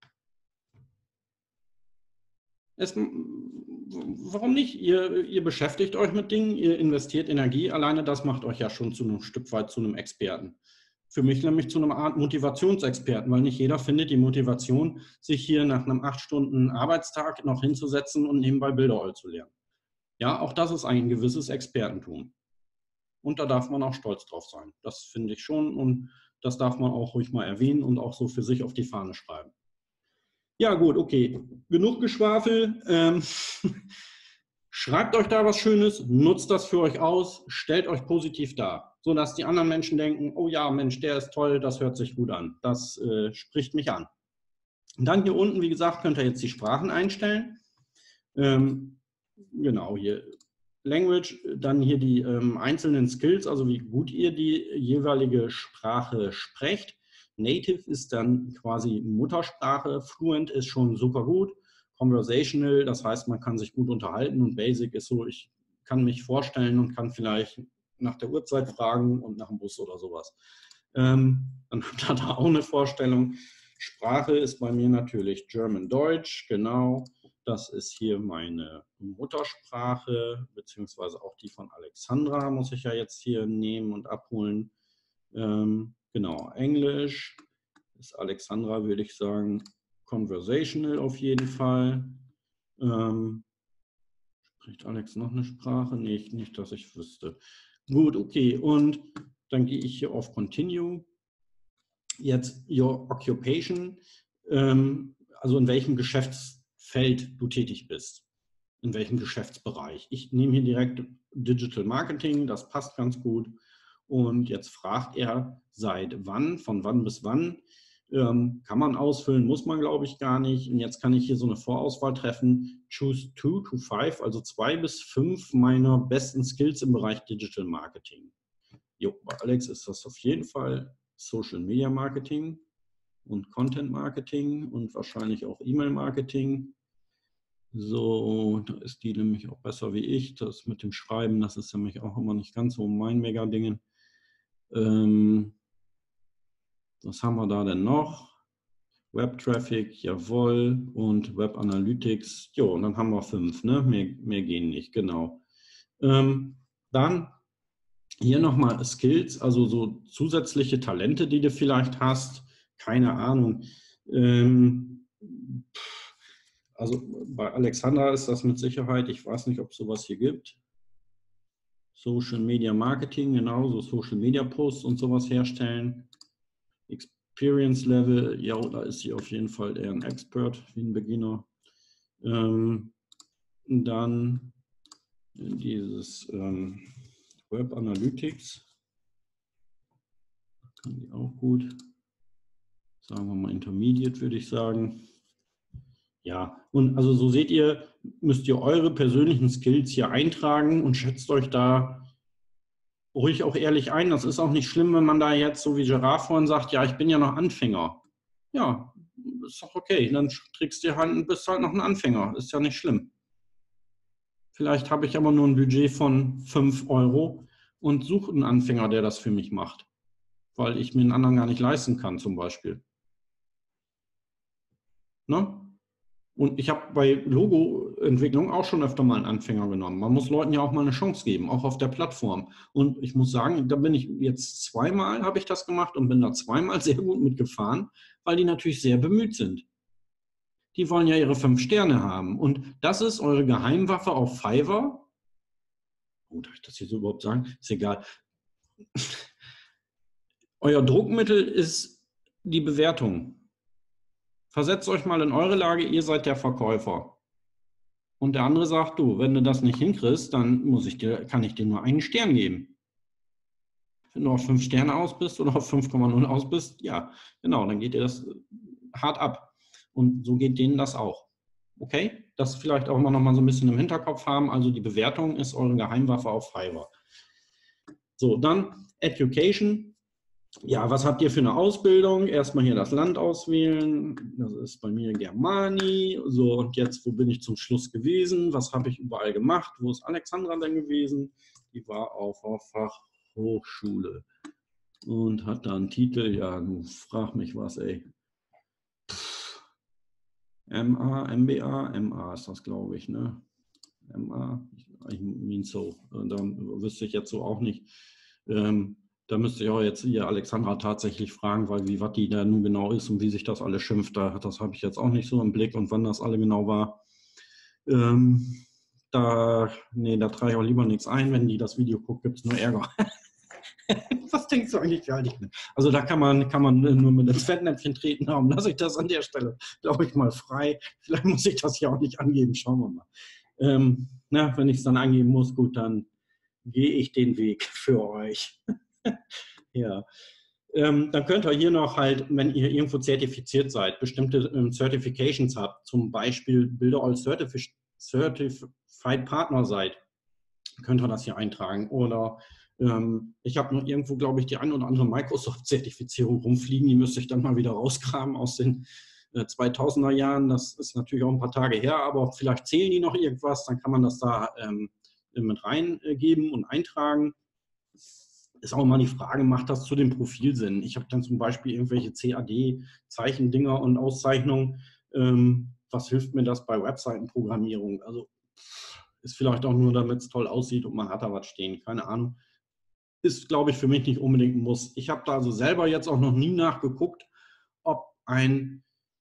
Warum nicht? Ihr beschäftigt euch mit Dingen, ihr investiert Energie. Alleine das macht euch ja schon zu einem Stück weit zu einem Experten. Für mich nämlich zu einer Art Motivationsexperten, weil nicht jeder findet die Motivation, sich hier nach einem 8 Stunden Arbeitstag noch hinzusetzen und nebenbei Bilderroll zu lernen. Ja, auch das ist ein gewisses Expertentum. Und da darf man auch stolz drauf sein. Das finde ich schon und das darf man auch ruhig mal erwähnen und auch so für sich auf die Fahne schreiben. Ja, gut, okay. Genug Geschwafel. Schreibt euch da was Schönes, nutzt das für euch aus, stellt euch positiv dar, sodass die anderen Menschen denken, oh ja, Mensch, der ist toll, das hört sich gut an. Das spricht mich an. Und dann hier unten, wie gesagt, könnt ihr jetzt die Sprachen einstellen. Genau, hier Language, dann hier die einzelnen Skills, also wie gut ihr die jeweilige Sprache sprecht. Native ist dann quasi Muttersprache, Fluent ist schon super gut, Conversational, das heißt, man kann sich gut unterhalten und Basic ist so, ich kann mich vorstellen und kann vielleicht nach der Uhrzeit fragen und nach dem Bus oder sowas. Dann hat er auch eine Vorstellung. Sprache ist bei mir natürlich German-Deutsch, genau. Das ist hier meine Muttersprache, beziehungsweise auch die von Alexandra muss ich ja jetzt hier nehmen und abholen. Genau, Englisch ist Alexandra, würde ich sagen, conversational auf jeden Fall. Spricht Alex noch eine Sprache? Nee, nicht, dass ich wüsste. Gut, okay, und dann gehe ich hier auf Continue. Jetzt Your Occupation, also in welchem Geschäftsfeld du tätig bist, in welchem Geschäftsbereich. Ich nehme hier direkt Digital Marketing, das passt ganz gut. Und jetzt fragt er, seit wann, von wann bis wann. Kann man ausfüllen, muss man, glaube ich, gar nicht. Und jetzt kann ich hier so eine Vorauswahl treffen. Choose 2 to 5, also 2 bis 5 meiner besten Skills im Bereich Digital Marketing. Jo, bei Alex ist das auf jeden Fall Social Media Marketing und Content Marketing und wahrscheinlich auch E-Mail Marketing. So, da ist die nämlich auch besser wie ich. Das mit dem Schreiben, das ist nämlich auch immer nicht ganz so mein Mega-Dingen. Was haben wir da denn noch? Web Traffic, jawohl. Und Web Analytics, jo, und dann haben wir 5, ne? Mehr gehen nicht, genau. Dann hier nochmal Skills, also so zusätzliche Talente, die du vielleicht hast. Keine Ahnung. Also bei Alexandra ist das mit Sicherheit, ich weiß nicht, ob es sowas hier gibt. Social Media Marketing, genau, so Social Media Posts und sowas herstellen. Experience Level, ja, da ist sie auf jeden Fall eher ein Expert, wie ein Beginner. Dann dieses Web Analytics, kann die auch gut. Sagen wir mal Intermediate, würde ich sagen. Ja, und also so seht ihr, müsst ihr eure persönlichen Skills hier eintragen und schätzt euch da ruhig auch ehrlich ein. Das ist auch nicht schlimm, wenn man da jetzt, so wie Gerard vorhin sagt, ja, ich bin ja noch Anfänger. Ja, ist doch okay. Dann trägst du halt und bist halt noch ein Anfänger. Ist ja nicht schlimm. Vielleicht habe ich aber nur ein Budget von 5 Euro und suche einen Anfänger, der das für mich macht, weil ich mir einen anderen gar nicht leisten kann, zum Beispiel. Ne? Und ich habe bei Logoentwicklung auch schon öfter mal einen Anfänger genommen. Man muss Leuten ja auch mal eine Chance geben, auch auf der Plattform. Und ich muss sagen, da bin ich jetzt zweimal, habe ich das gemacht und bin da zweimal sehr gut mitgefahren, weil die natürlich sehr bemüht sind. Die wollen ja ihre 5 Sterne haben. Und das ist eure Geheimwaffe auf Fiverr. Oh, darf ich das hier so überhaupt sagen? Ist egal. Euer Druckmittel ist die Bewertung. Versetzt euch mal in eure Lage, ihr seid der Verkäufer. Und der andere sagt, du, wenn du das nicht hinkriegst, dann kann ich dir nur einen Stern geben. Wenn du auf 5 Sterne aus bist oder auf 5,0 aus bist, ja, genau, dann geht dir das hart ab. Und so geht denen das auch. Okay? Das vielleicht auch noch mal so ein bisschen im Hinterkopf haben. Also die Bewertung ist eure Geheimwaffe auf Fiverr. So, dann Education. Ja, was habt ihr für eine Ausbildung? Erstmal hier das Land auswählen. Das ist bei mir Germani. So, und jetzt, wo bin ich zum Schluss gewesen? Was habe ich überall gemacht? Wo ist Alexandra denn gewesen? Die war auf der Fachhochschule und hat da einen Titel. Ja, du frag mich was, ey. MA ist das, glaube ich, ne? MA, I mean so. Da wüsste ich jetzt so auch nicht. Da müsste ich auch jetzt hier Alexandra tatsächlich fragen, weil was die da nun genau ist und wie sich das alles schimpft, das habe ich jetzt auch nicht so im Blick und wann das alle genau war. Da trage ich auch lieber nichts ein. Wenn die das Video guckt, gibt es nur Ärger. Was denkst du eigentlich, wie alt ich bin? Also da kann man nur mit ins Fettnäpfchen treten haben. Lasse ich das an der Stelle, glaube ich, mal frei. Vielleicht muss ich das ja auch nicht angeben. Schauen wir mal. Wenn ich es dann angeben muss, gut, dann gehe ich den Weg für euch. Ja. Dann könnt ihr hier noch halt, wenn ihr irgendwo zertifiziert seid, bestimmte Certifications habt, zum Beispiel Builderall Certified Partner seid, könnt ihr das hier eintragen. Oder ich habe noch irgendwo, glaube ich, die ein oder andere Microsoft-Zertifizierung rumfliegen, die müsste ich dann mal wieder rauskramen aus den 2000er Jahren. Das ist natürlich auch ein paar Tage her, aber vielleicht zählen die noch irgendwas, dann kann man das da mit reingeben und eintragen. Ist auch mal die Frage, macht das zu dem Profil Sinn? Ich habe dann zum Beispiel irgendwelche CAD-Zeichendinger und Auszeichnungen. Was hilft mir das bei Webseitenprogrammierung? Also ist vielleicht auch nur, damit es toll aussieht und man hat da was stehen. Keine Ahnung. Ist, glaube ich, für mich nicht unbedingt ein Muss. Ich habe da also selber jetzt auch noch nie nachgeguckt, ob ein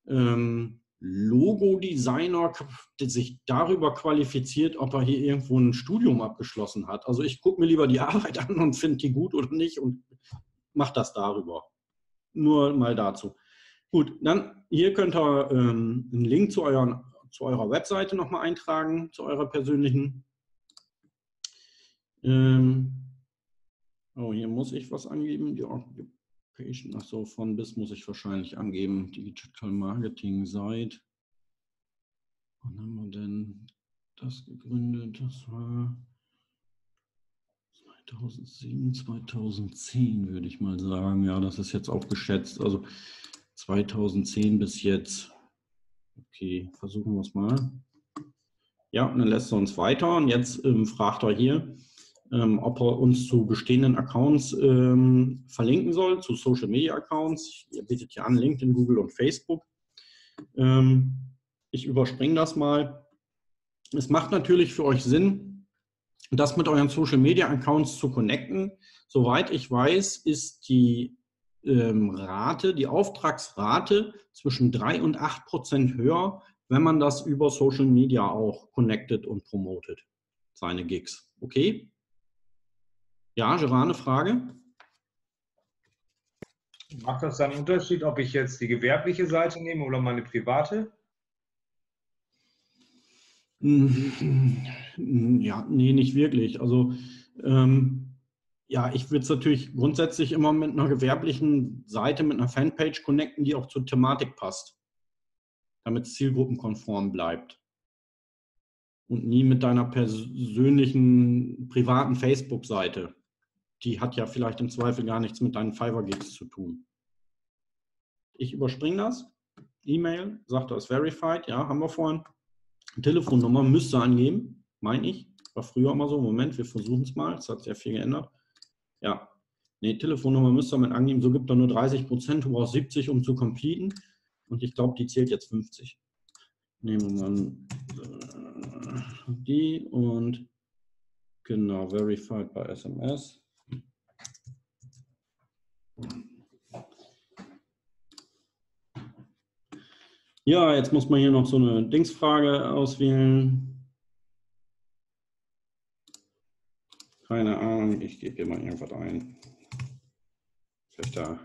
Logo-Designer sich darüber qualifiziert, ob er hier irgendwo ein Studium abgeschlossen hat. Also ich gucke mir lieber die Arbeit an und finde die gut oder nicht und mache das darüber. Nur mal dazu. Gut, dann hier könnt ihr einen Link zu eurer Webseite nochmal eintragen, zu eurer persönlichen. Hier muss ich was angeben. Die Occupation, achso, von bis muss ich wahrscheinlich angeben. Digital Marketing Site. Wann haben wir denn das gegründet? Das war 2007, 2010 würde ich mal sagen. Ja, das ist jetzt auch geschätzt. Also 2010 bis jetzt. Okay, versuchen wir es mal. Ja, und dann lässt er uns weiter. Und jetzt fragt er hier, ob er uns zu bestehenden Accounts verlinken soll, zu Social Media Accounts. Ihr bietet ja an LinkedIn, Google und Facebook. Ich überspringe das mal. Es macht natürlich für euch Sinn, das mit euren Social Media Accounts zu connecten. Soweit ich weiß, ist die die Auftragsrate zwischen 3 und 8% höher, wenn man das über Social Media auch connectet und promotet, seine Gigs. Okay? Ja, Gerard, eine Frage? Macht das dann einen Unterschied, ob ich jetzt die gewerbliche Seite nehme oder meine private? Ja, nee, nicht wirklich. Also ja, ich würde es natürlich grundsätzlich immer mit einer gewerblichen Seite, mit einer Fanpage connecten, die auch zur Thematik passt. damit es zielgruppenkonform bleibt. Und nie mit deiner persönlichen, privaten Facebook-Seite. Die hat ja vielleicht im Zweifel gar nichts mit deinen Fiverr-Gigs zu tun. Ich überspringe das. E-Mail, sagt er, ist verified. Ja, haben wir vorhin. Telefonnummer müsst ihr angeben, meine ich. War früher immer so. Moment, wir versuchen es mal. Es hat sehr viel geändert. Ja. Nee, Telefonnummer müsst ihr mit angeben. So gibt er nur 30%. Du brauchst 70, um zu completen. Und ich glaube, die zählt jetzt 50. Nehmen wir mal die und genau, verified bei SMS. Ja, jetzt muss man hier noch so eine Dingsfrage auswählen. Keine Ahnung, ich gebe hier mal irgendwas ein. Fechter.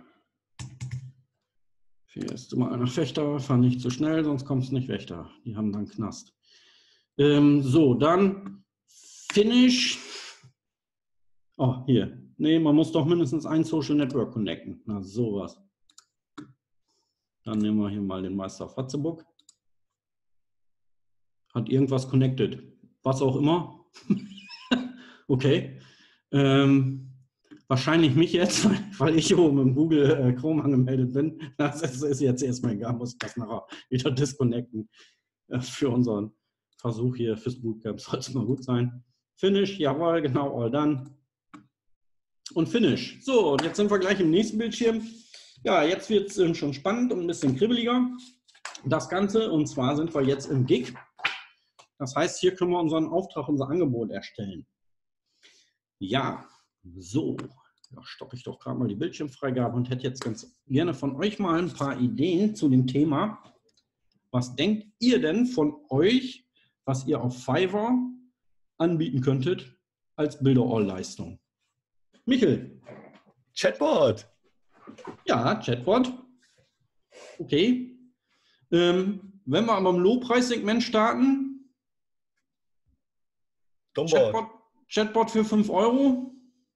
Fährst du mal nach Fechter, fahr nicht zu schnell, sonst kommst du nicht Wächter. Die haben dann Knast. So, dann Finish. Oh, hier. Nee, man muss doch mindestens ein Social Network connecten. Na, sowas. Dann nehmen wir hier mal den Meister Fatzebuck. Hat irgendwas connected. Was auch immer. Okay. Wahrscheinlich mich jetzt, weil ich oben im Google Chrome angemeldet bin. Das ist jetzt erstmal egal, muss das nachher wieder disconnecten. Für unseren Versuch hier fürs Bootcamp soll es mal gut sein. Finish, jawohl, genau, all done. Und Finish. So, und jetzt sind wir gleich im nächsten Bildschirm. Ja, jetzt wird es schon spannend und ein bisschen kribbeliger. Das Ganze, und zwar sind wir jetzt im Gig. Das heißt, hier können wir unseren Auftrag, unser Angebot erstellen. Ja, so. Da stoppe ich doch gerade mal die Bildschirmfreigabe und hätte jetzt ganz gerne von euch mal ein paar Ideen zu dem Thema. Was denkt ihr denn von euch, was ihr auf Fiverr anbieten könntet als Builderall-Leistung? Michel. Chatbot. Ja, Chatbot. Okay. Wenn wir aber im Low-Preis-Segment starten, Chatbot für 5 Euro.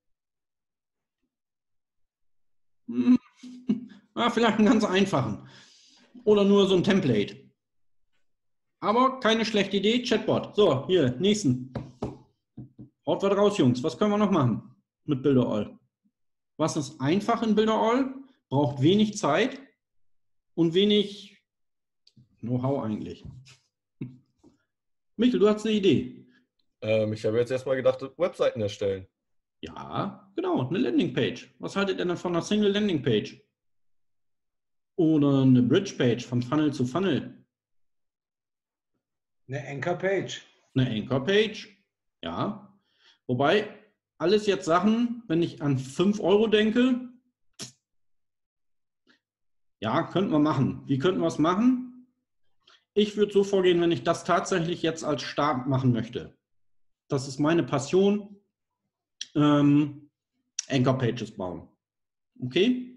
Ja, vielleicht einen ganz einfachen. Oder nur so ein Template. Aber keine schlechte Idee, Chatbot. So, hier, nächsten. Haut was raus, Jungs. Was können wir noch machen mit Builderall? Was ist einfach in Builderall? Braucht wenig Zeit und wenig Know-how eigentlich. Michael, du hast eine Idee. Ich habe jetzt erstmal gedacht, Webseiten erstellen. Ja, genau, eine Landingpage. Was haltet ihr denn von einer Single Landingpage? Oder eine Bridge-Page von Funnel zu Funnel? Eine Anchor-Page. Eine Anchor-Page, ja. Wobei, alles jetzt Sachen, wenn ich an 5 Euro denke, ja, könnten wir machen. Wie könnten wir es machen? Ich würde so vorgehen, wenn ich das tatsächlich jetzt als Start machen möchte. Das ist meine Passion. Anchor-Pages bauen. Okay?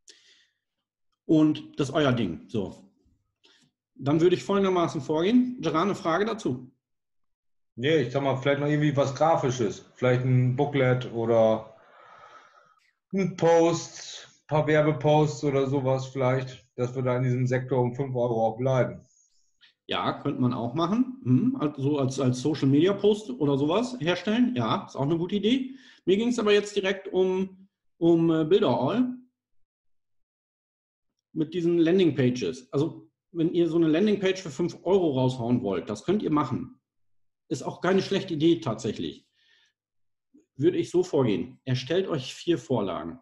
Und das ist euer Ding. So. Dann würde ich folgendermaßen vorgehen. Gerard, eine Frage dazu. Nee, ich sag mal, vielleicht noch irgendwie was Grafisches. Vielleicht ein Booklet oder ein Post, ein paar Werbeposts oder sowas vielleicht, dass wir da in diesem Sektor um 5 Euro auch bleiben. Ja, könnte man auch machen. Also als Social Media Post oder sowas herstellen. Ja, ist auch eine gute Idee. Mir ging es aber jetzt direkt um Builderall mit diesen Landingpages. Also wenn ihr so eine Landingpage für 5 Euro raushauen wollt, das könnt ihr machen. Ist auch keine schlechte Idee tatsächlich. Würde ich so vorgehen. Erstellt euch 4 Vorlagen.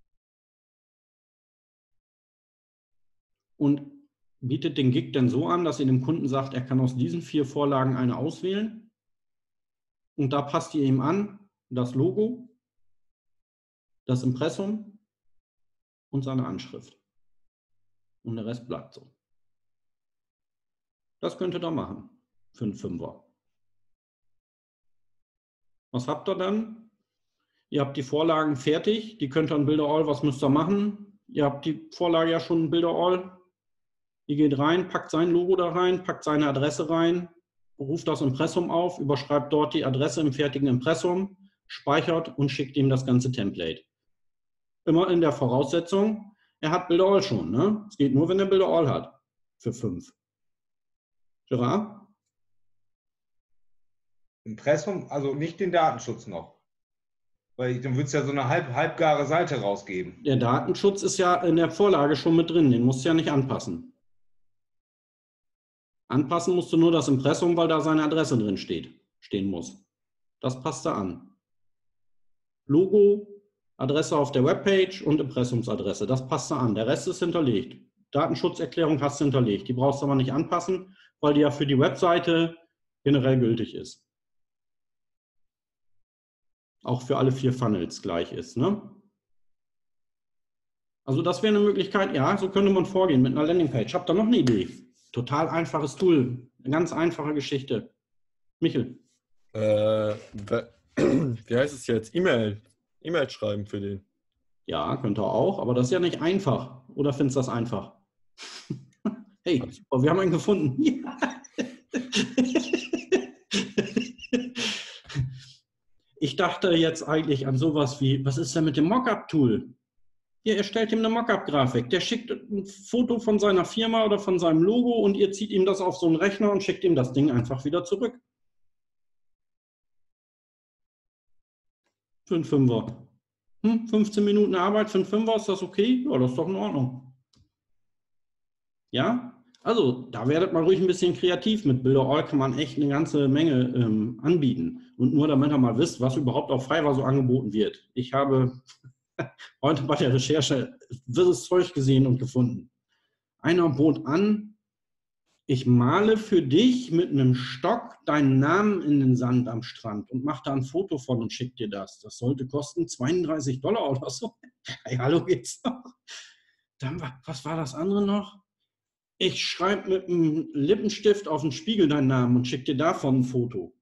Und bietet den Gig denn so an, dass ihr dem Kunden sagt, er kann aus diesen 4 Vorlagen eine auswählen. Und da passt ihr ihm an das Logo, das Impressum und seine Anschrift. Und der Rest bleibt so. Das könnt ihr da machen für einen 5er. Was habt ihr dann? Ihr habt die Vorlagen fertig, die könnt ihr in Builderall, was müsst ihr machen? Ihr habt die Vorlage ja schon in Builderall. Ihr geht rein, packt sein Logo da rein, packt seine Adresse rein, ruft das Impressum auf, überschreibt dort die Adresse im fertigen Impressum, speichert und schickt ihm das ganze Template. Immer in der Voraussetzung, er hat Builderall schon. Ne? Es geht nur, wenn er Builderall hat. Für 5. Ja. Impressum, also nicht den Datenschutz noch. Weil dann würde es ja so eine halbgare Seite rausgeben. Der Datenschutz ist ja in der Vorlage schon mit drin, den musst du ja nicht anpassen. Anpassen musst du nur das Impressum, weil da seine Adresse drin stehen muss. Das passt da an. Logo, Adresse auf der Webpage und Impressumsadresse, das passt da an. Der Rest ist hinterlegt. Datenschutzerklärung hast du hinterlegt. Die brauchst du aber nicht anpassen, weil die ja für die Webseite generell gültig ist. Auch für alle 4 Funnels gleich ist, ne? Also das wäre eine Möglichkeit, ja, so könnte man vorgehen mit einer Landingpage. Habt ihr noch eine Idee? Total einfaches Tool, eine ganz einfache Geschichte. Michel. Wie heißt es jetzt? E-Mail schreiben für den. Ja, könnte auch, aber das ist ja nicht einfach. Oder findest du das einfach? Hey, wir haben einen gefunden. Ja. Ich dachte jetzt eigentlich an sowas wie, was ist denn mit dem Mockup-Tool? Ihr erstellt ihm eine Mockup-Grafik. Der schickt ein Foto von seiner Firma oder von seinem Logo und ihr zieht ihm das auf so einen Rechner und schickt ihm das Ding einfach wieder zurück. Für einen Fünfer. 15 Minuten Arbeit für einen Fünfer, ist das okay? Ja, das ist doch in Ordnung. Ja? Also, da werdet mal ruhig ein bisschen kreativ. Mit Builderall kann man echt eine ganze Menge anbieten. Und nur damit ihr mal wisst, was überhaupt auf Fiverr so angeboten wird. Ich habe heute bei der Recherche wirres Zeug gesehen und gefunden. Einer bot an, ich male für dich mit einem Stock deinen Namen in den Sand am Strand und mache da ein Foto von und schick dir das. Das sollte kosten $32 oder so. Hey, hallo, geht's noch? Dann, was war das andere noch? Ich schreibe mit einem Lippenstift auf den Spiegel deinen Namen und schicke dir davon ein Foto.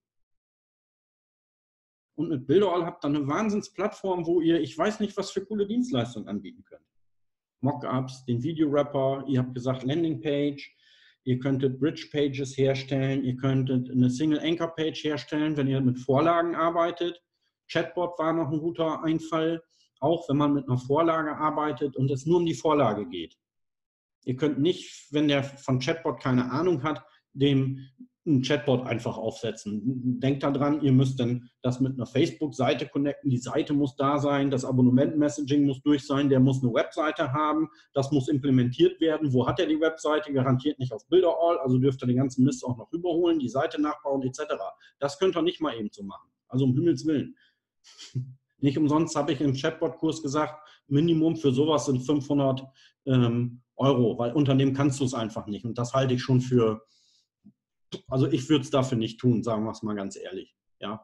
Und mit Builderall habt ihr eine Wahnsinnsplattform, wo ihr, ich weiß nicht, was für coole Dienstleistungen anbieten könnt. Mockups, den Video-Wrapper, ihr habt gesagt Landingpage, ihr könntet Bridge-Pages herstellen, ihr könntet eine Single-Anchor-Page herstellen, wenn ihr mit Vorlagen arbeitet. Chatbot war noch ein guter Einfall, auch wenn man mit einer Vorlage arbeitet und es nur um die Vorlage geht. Ihr könnt nicht, wenn der von Chatbot keine Ahnung hat, dem ein Chatbot einfach aufsetzen. Denkt daran, ihr müsst dann das mit einer Facebook-Seite connecten, die Seite muss da sein, das Abonnement-Messaging muss durch sein, der muss eine Webseite haben, das muss implementiert werden. Wo hat er die Webseite? Garantiert nicht auf Builderall, also dürft ihr den ganzen Mist auch noch rüberholen, die Seite nachbauen etc. Das könnt ihr nicht mal eben so machen. Also um Himmels Willen. Nicht umsonst habe ich im Chatbot-Kurs gesagt, Minimum für sowas sind 500 Euro, weil unter dem kannst du es einfach nicht. Und das halte ich schon für, also ich würde es dafür nicht tun, sagen wir es mal ganz ehrlich. Ja.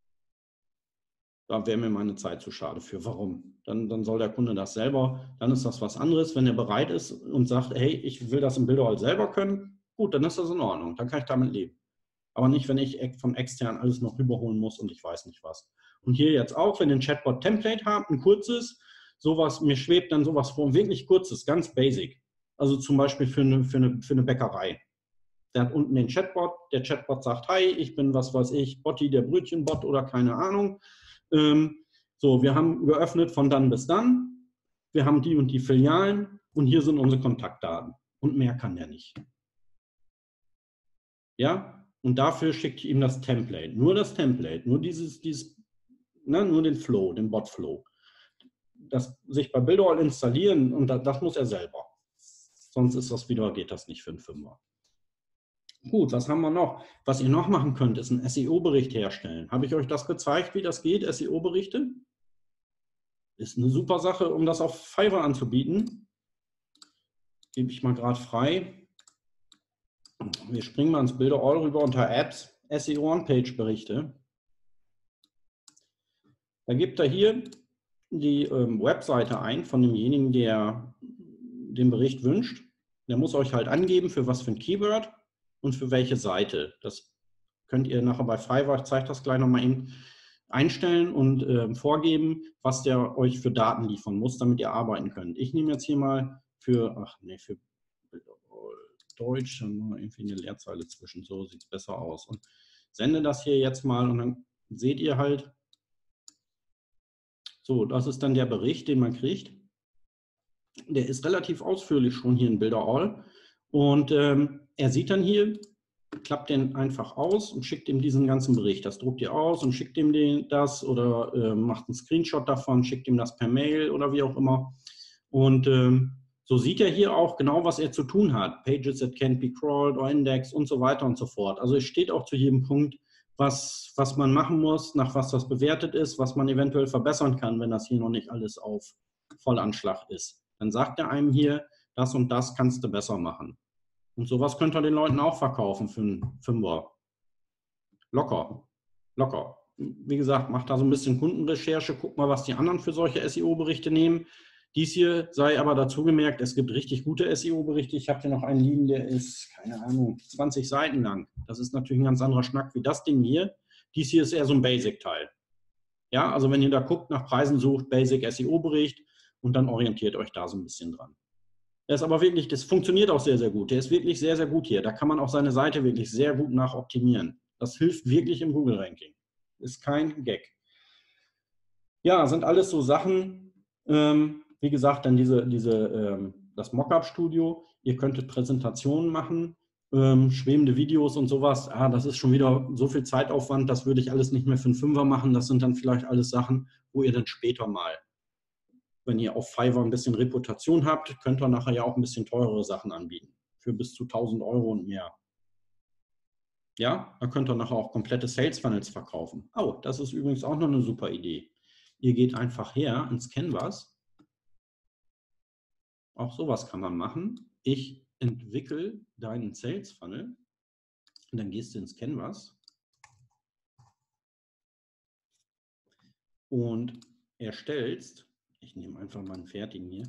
Da wäre mir meine Zeit zu schade für. Warum? Dann soll der Kunde das selber, dann ist das was anderes. Wenn er bereit ist und sagt, hey, ich will das im Builderall selber können, gut, dann ist das in Ordnung, dann kann ich damit leben. Aber nicht, wenn ich von extern alles noch rüberholen muss und ich weiß nicht was. Und hier jetzt auch, wenn ihr ein Chatbot-Template habt, ein kurzes, sowas, mir schwebt dann sowas vor, wirklich kurzes, ganz basic. Also zum Beispiel für eine Bäckerei. Der hat unten den Chatbot, der Chatbot sagt, hi, ich bin, was weiß ich, Botti, der Brötchenbot oder keine Ahnung. So, wir haben geöffnet von dann bis dann. Wir haben die und die Filialen und hier sind unsere Kontaktdaten. Und mehr kann der nicht. Ja, und dafür schickt ihm das Template. Nur das Template, nur nur den Flow, den Bot-Flow. Das sich bei Builderall installieren und das muss er selber. Sonst ist das wieder, geht das nicht für einen Fünfer. Gut, was haben wir noch? Was ihr noch machen könnt, ist einen SEO-Bericht herstellen. Habe ich euch das gezeigt, wie das geht, SEO-Berichte? Ist eine super Sache, um das auf Fiverr anzubieten. Gebe ich mal gerade frei. Wir springen mal ins Builderall rüber unter Apps, SEO-On-Page-Berichte. Da gibt er hier die Webseite ein von demjenigen, der den Bericht wünscht. Der muss euch halt angeben, für was für ein Keyword und für welche Seite. Das könnt ihr nachher bei Fiverr, ich zeige das gleich nochmal eben, einstellen und vorgeben, was der euch für Daten liefern muss, damit ihr arbeiten könnt. Ich nehme jetzt hier mal für Deutsch, dann machen wir irgendwie eine Leerzeile zwischen, so sieht es besser aus. Und sende das hier jetzt mal und dann seht ihr halt, so, das ist dann der Bericht, den man kriegt. Der ist relativ ausführlich schon hier in Builderall. Und er sieht dann hier, klappt den einfach aus und schickt ihm diesen ganzen Bericht. Das druckt ihr aus und schickt ihm das oder macht einen Screenshot davon, schickt ihm das per Mail oder wie auch immer. Und so sieht er hier auch genau, was er zu tun hat. Pages that can't be crawled or indexed und so weiter und so fort. Also es steht auch zu jedem Punkt, was man machen muss, nach was das bewertet ist, was man eventuell verbessern kann, wenn das hier noch nicht alles auf Vollanschlag ist. Dann sagt er einem hier, das und das kannst du besser machen. Und sowas könnt ihr den Leuten auch verkaufen für einen Fünfer. Locker. Locker. Wie gesagt, macht da so ein bisschen Kundenrecherche, guckt mal, was die anderen für solche SEO-Berichte nehmen. Dies hier sei aber dazu gemerkt, es gibt richtig gute SEO-Berichte. Ich habe hier noch einen liegen, der ist, keine Ahnung, 20 Seiten lang. Das ist natürlich ein ganz anderer Schnack wie das Ding hier. Dies hier ist eher so ein Basic-Teil. Ja, also wenn ihr da guckt, nach Preisen sucht, Basic SEO-Bericht und dann orientiert euch da so ein bisschen dran. Der ist aber wirklich, das funktioniert auch sehr, sehr gut. Der ist wirklich sehr, sehr gut hier. Da kann man auch seine Seite wirklich sehr gut nachoptimieren. Das hilft wirklich im Google-Ranking. Ist kein Gag. Ja, sind alles so Sachen, wie gesagt, dann das Mockup-Studio. Ihr könntet Präsentationen machen, schwebende Videos und sowas. Das ist schon wieder so viel Zeitaufwand, das würde ich alles nicht mehr für einen Fünfer machen. Das sind dann vielleicht alles Sachen, wo ihr dann später mal, wenn ihr auf Fiverr ein bisschen Reputation habt, könnt ihr nachher ja auch ein bisschen teurere Sachen anbieten. Für bis zu 1.000 Euro und mehr. Ja, da könnt ihr nachher auch komplette Sales Funnels verkaufen. Oh, das ist übrigens auch noch eine super Idee. Ihr geht einfach her ins Canvas. Auch sowas kann man machen. Ich entwickle deinen Sales Funnel. Und dann gehst du ins Canvas und erstellst, ich nehme einfach mal einen fertigen hier,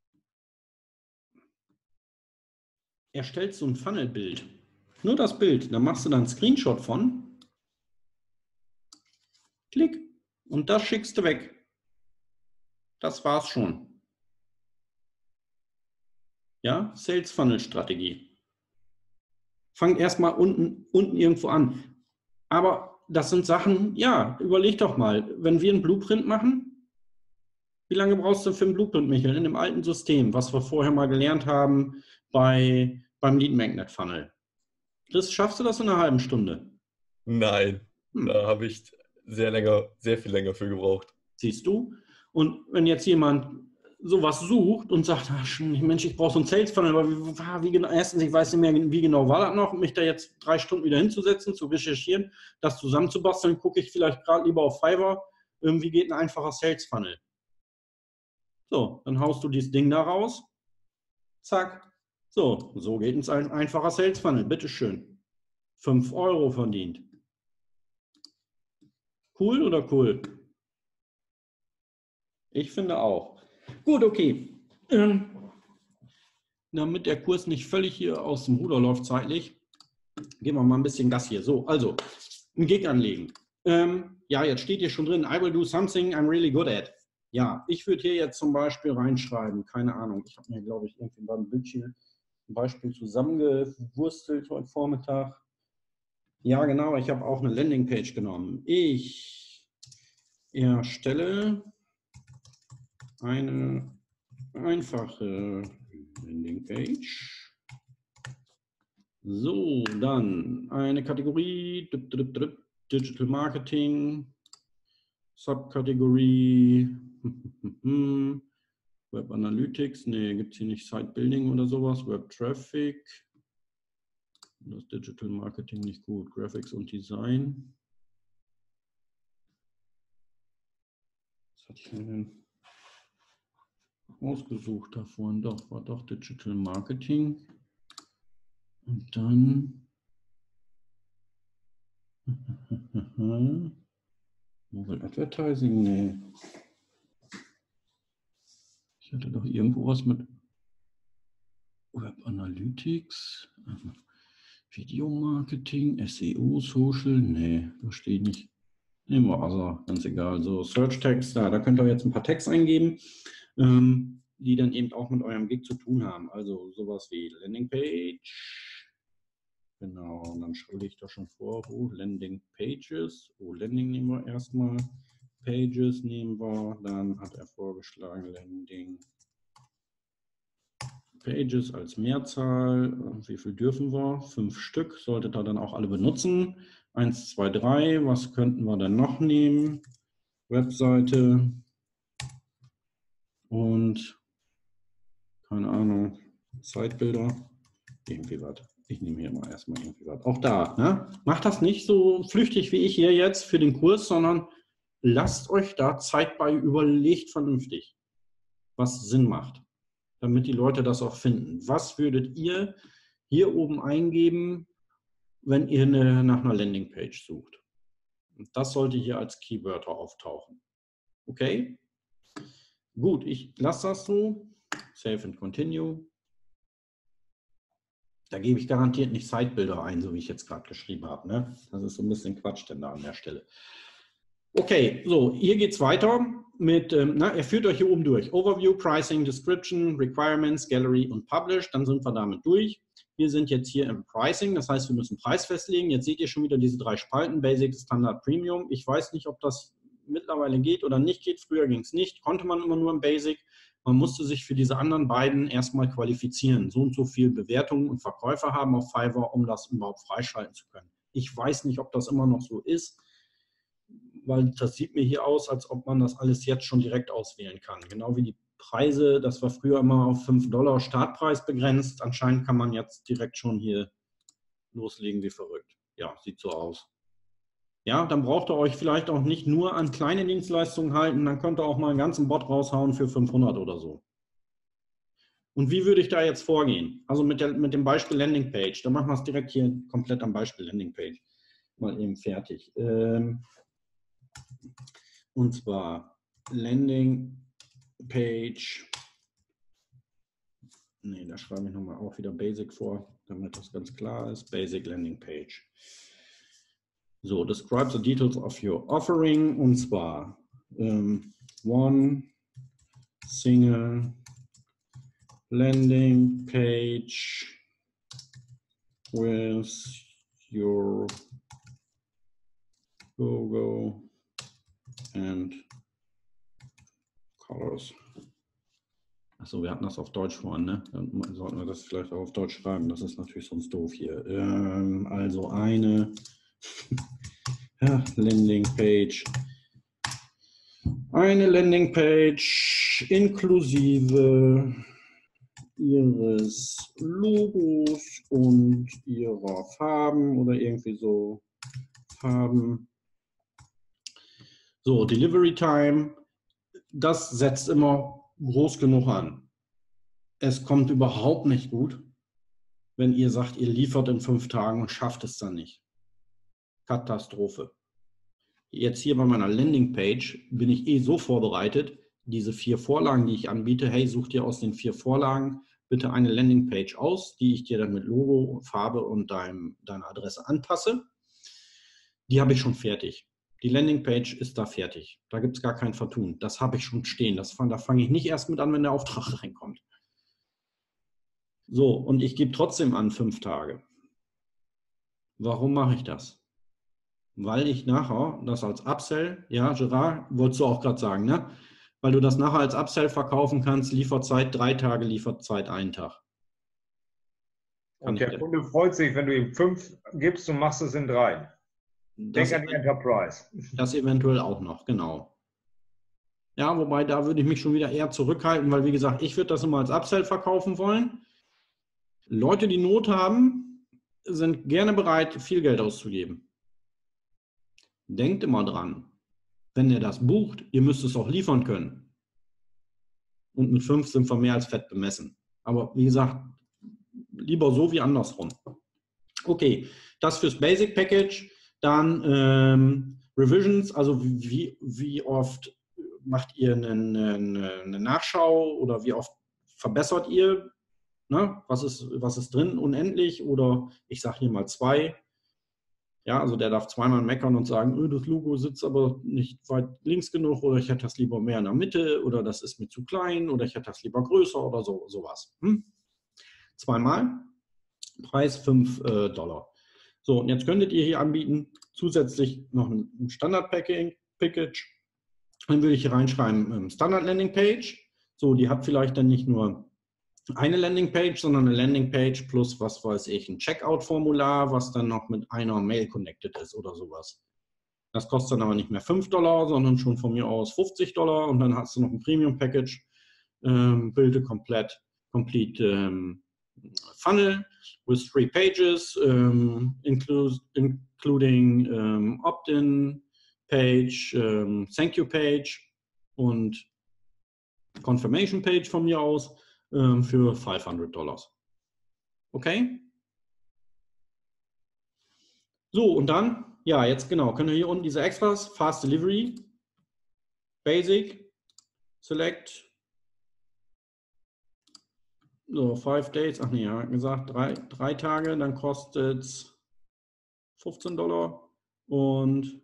erstellst so ein Funnelbild. Nur das Bild. Dann machst du dann einen Screenshot von. Klick. Und das schickst du weg. Das war's schon. Ja, Sales Funnel Strategie. Fangt erstmal unten irgendwo an. Aber das sind Sachen, ja, überleg doch mal, wenn wir einen Blueprint machen, wie lange brauchst du für einen Blueprint, Michael, in dem alten System, was wir vorher mal gelernt haben beim Lead Magnet Funnel? Chris, schaffst du das in einer halben Stunde? Nein, da habe ich sehr viel länger für gebraucht. Siehst du? Und wenn jetzt jemand sowas sucht und sagt, Mensch, ich brauche so einen Sales Funnel, aber wie genau, erstens, ich weiß nicht mehr, wie genau war das noch, mich da jetzt 3 Stunden wieder hinzusetzen, zu recherchieren, das zusammenzubasteln, gucke ich vielleicht gerade lieber auf Fiverr, wie geht ein einfacher Sales Funnel? So, dann haust du dieses Ding da raus, zack, so geht ein einfacher Sales Funnel, bitteschön. 5 Euro verdient. Cool oder cool? Ich finde auch. Gut, okay. Damit der Kurs nicht völlig hier aus dem Ruder läuft zeitlich, geben wir mal ein bisschen Gas hier. So, also, ein Gig anlegen. Ja, jetzt steht hier schon drin, I will do something I'm really good at. Ja, ich würde hier jetzt zum Beispiel reinschreiben, keine Ahnung, ich habe mir, glaube ich, irgendwie beim Bildschirm ein Beispiel zusammengewurstelt heute Vormittag. Ja, genau, ich habe auch eine Landingpage genommen. Ich erstelle eine einfache Landingpage. So, dann eine Kategorie, Digital Marketing, Subkategorie, Web Analytics, nee, gibt es hier nicht Site Building oder sowas, Web Traffic, das Digital Marketing nicht gut, Graphics und Design. Was hatte ich denn ausgesucht davon? Doch, war doch Digital Marketing. Und dann Mobile Advertising, nee. Ich hatte doch irgendwo was mit Web Analytics, Video Marketing, SEO, Social, nee, da steht nicht. Nehmen wir also, ganz egal. So, Search Text, da könnt ihr jetzt ein paar Tags eingeben, die dann eben auch mit eurem Gig zu tun haben. Also sowas wie Landingpage. Genau, und dann schreibe ich da schon vor, Landing Pages. Landing nehmen wir erstmal. Pages nehmen wir, dann hat er vorgeschlagen Landing Pages als Mehrzahl. Wie viel dürfen wir? 5 Stück. Solltet ihr dann auch alle benutzen. 1, 2, 3. Was könnten wir dann noch nehmen? Webseite und keine Ahnung, Zeitbilder. Irgendwie was. Ich nehme hier mal erstmal irgendwie was. Auch da, ne? Macht das nicht so flüchtig wie ich hier jetzt für den Kurs, sondern lasst euch da Zeit bei, überlegt vernünftig, was Sinn macht, damit die Leute das auch finden. Was würdet ihr hier oben eingeben, wenn ihr nach einer Landingpage sucht? Und das sollte hier als Keywörter auftauchen. Okay? Gut, ich lasse das so. Save and Continue. Da gebe ich garantiert nicht Zeitbilder ein, so wie ich jetzt gerade geschrieben habe. Ne? Das ist so ein bisschen Quatsch denn da an der Stelle. Okay, so, hier geht es weiter mit, er führt euch hier oben durch. Overview, Pricing, Description, Requirements, Gallery und Publish. Dann sind wir damit durch. Wir sind jetzt hier im Pricing, das heißt, wir müssen Preis festlegen. Jetzt seht ihr schon wieder diese 3 Spalten, Basic, Standard, Premium. Ich weiß nicht, ob das mittlerweile geht oder nicht geht. Früher ging es nicht, konnte man immer nur im Basic. Man musste sich für diese anderen beiden erstmal qualifizieren. So und so viel Bewertungen und Verkäufer haben auf Fiverr, um das überhaupt freischalten zu können. Ich weiß nicht, ob das immer noch so ist, weil das sieht mir hier aus, als ob man das alles jetzt schon direkt auswählen kann. Genau wie die Preise, das war früher immer auf $5 Startpreis begrenzt. Anscheinend kann man jetzt direkt schon hier loslegen wie verrückt. Ja, sieht so aus. Ja, dann braucht ihr euch vielleicht auch nicht nur an kleine Dienstleistungen halten, dann könnt ihr auch mal einen ganzen Bot raushauen für 500 oder so. Und wie würde ich da jetzt vorgehen? Also mit dem Beispiel Landingpage, dann machen wir es direkt hier komplett am Beispiel Landingpage. Mal eben fertig. Und zwar Landingpage. Ne, da schreibe ich nochmal auch wieder Basic vor, damit das ganz klar ist. Basic Landingpage. So, describe the details of your offering, und zwar one single landing page with your logo and colors. Achso, wir hatten das auf Deutsch vorhin, ne? Dann sollten wir das vielleicht auch auf Deutsch schreiben, das ist natürlich sonst doof hier. Also eine Landingpage. Eine Landingpage inklusive ihres Logos und ihrer Farben oder irgendwie so Farben. So, Delivery Time, das setzt immer groß genug an. Es kommt überhaupt nicht gut, wenn ihr sagt, ihr liefert in 5 Tagen und schafft es dann nicht. Katastrophe. Jetzt hier bei meiner Landingpage bin ich so vorbereitet, diese 4 Vorlagen, die ich anbiete, hey, such dir aus den 4 Vorlagen bitte eine Landingpage aus, die ich dir dann mit Logo, Farbe und deiner Adresse anpasse. Die habe ich schon fertig. Die Landingpage ist da fertig. Da gibt es gar kein Vertun. Das habe ich schon stehen. Da fange ich nicht erst mit an, wenn der Auftrag reinkommt. So, und ich gebe trotzdem an 5 Tage. Warum mache ich das? Weil ich nachher das als Upsell, ja, Gerard, wolltest du auch gerade sagen, ne? Weil du das nachher als Upsell verkaufen kannst, Lieferzeit 3 Tage, Lieferzeit 1 Tag. Und der Kunde freut sich, wenn du ihm 5 gibst und machst es in 3. Denk an die Enterprise. Das eventuell auch noch, genau. Ja, wobei da würde ich mich schon wieder eher zurückhalten, weil wie gesagt, ich würde das immer als Upsell verkaufen wollen. Leute, die Not haben, sind gerne bereit, viel Geld auszugeben. Denkt immer dran, wenn ihr das bucht, ihr müsst es auch liefern können. Und mit 5 sind wir mehr als fett bemessen. Aber wie gesagt, lieber so wie andersrum. Okay, das fürs Basic Package. Dann Revisions, also wie oft macht ihr eine Nachschau oder wie oft verbessert ihr? Ne? Was ist drin? Unendlich oder ich sage hier mal 2. Ja, also der darf zweimal meckern und sagen, das Logo sitzt aber nicht weit links genug oder ich hätte das lieber mehr in der Mitte oder das ist mir zu klein oder ich hätte das lieber größer oder sowas. 2-mal, Preis $5. So, und jetzt könntet ihr hier anbieten, zusätzlich noch ein Standard-Package. Dann würde ich hier reinschreiben, Standard-Landing-Page. So, die hat vielleicht dann nicht nur eine Landingpage, sondern eine Landingpage plus, was weiß ich, ein Checkout-Formular, was dann noch mit einer Mail connected ist oder sowas. Das kostet dann aber nicht mehr $5, sondern schon von mir aus $50 und dann hast du noch ein Premium-Package, build a complete funnel with 3 pages, including opt-in page, thank you page und confirmation page von mir aus für $500. Okay? So, und dann, ja, jetzt genau, können wir hier unten diese Extras, Fast Delivery, Basic, Select, so, 5 days, ach nee, er hat gesagt, 3 Tage, dann kostet es $15 und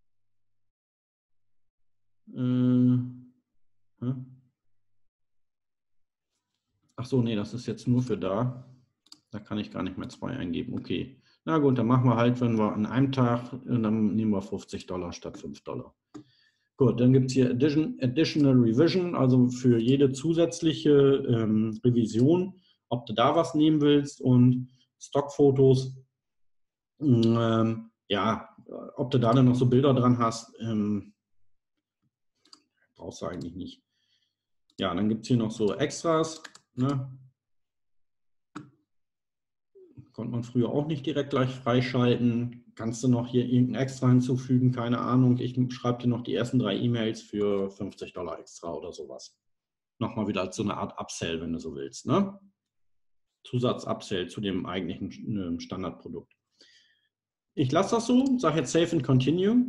ach so, nee, das ist jetzt nur für da. Da kann ich gar nicht mehr 2 eingeben. Okay. Na gut, dann machen wir halt, wenn wir an einem Tag, dann nehmen wir $50 statt $5. Gut, dann gibt es hier Additional Revision, also für jede zusätzliche Revision, ob du da was nehmen willst und Stockfotos. Ja, ob du da dann noch so Bilder dran hast, brauchst du eigentlich nicht. Ja, dann gibt es hier noch so Extras. Ne? Konnte man früher auch nicht direkt gleich freischalten. Kannst du noch hier irgendein Extra hinzufügen? Keine Ahnung. Ich schreibe dir noch die ersten 3 E-Mails für $50 extra oder sowas. Nochmal wieder als so eine Art Upsell, wenn du so willst. Ne? Zusatz-Upsell zu dem eigentlichen Standardprodukt. Ich lasse das so, sage jetzt Save and Continue.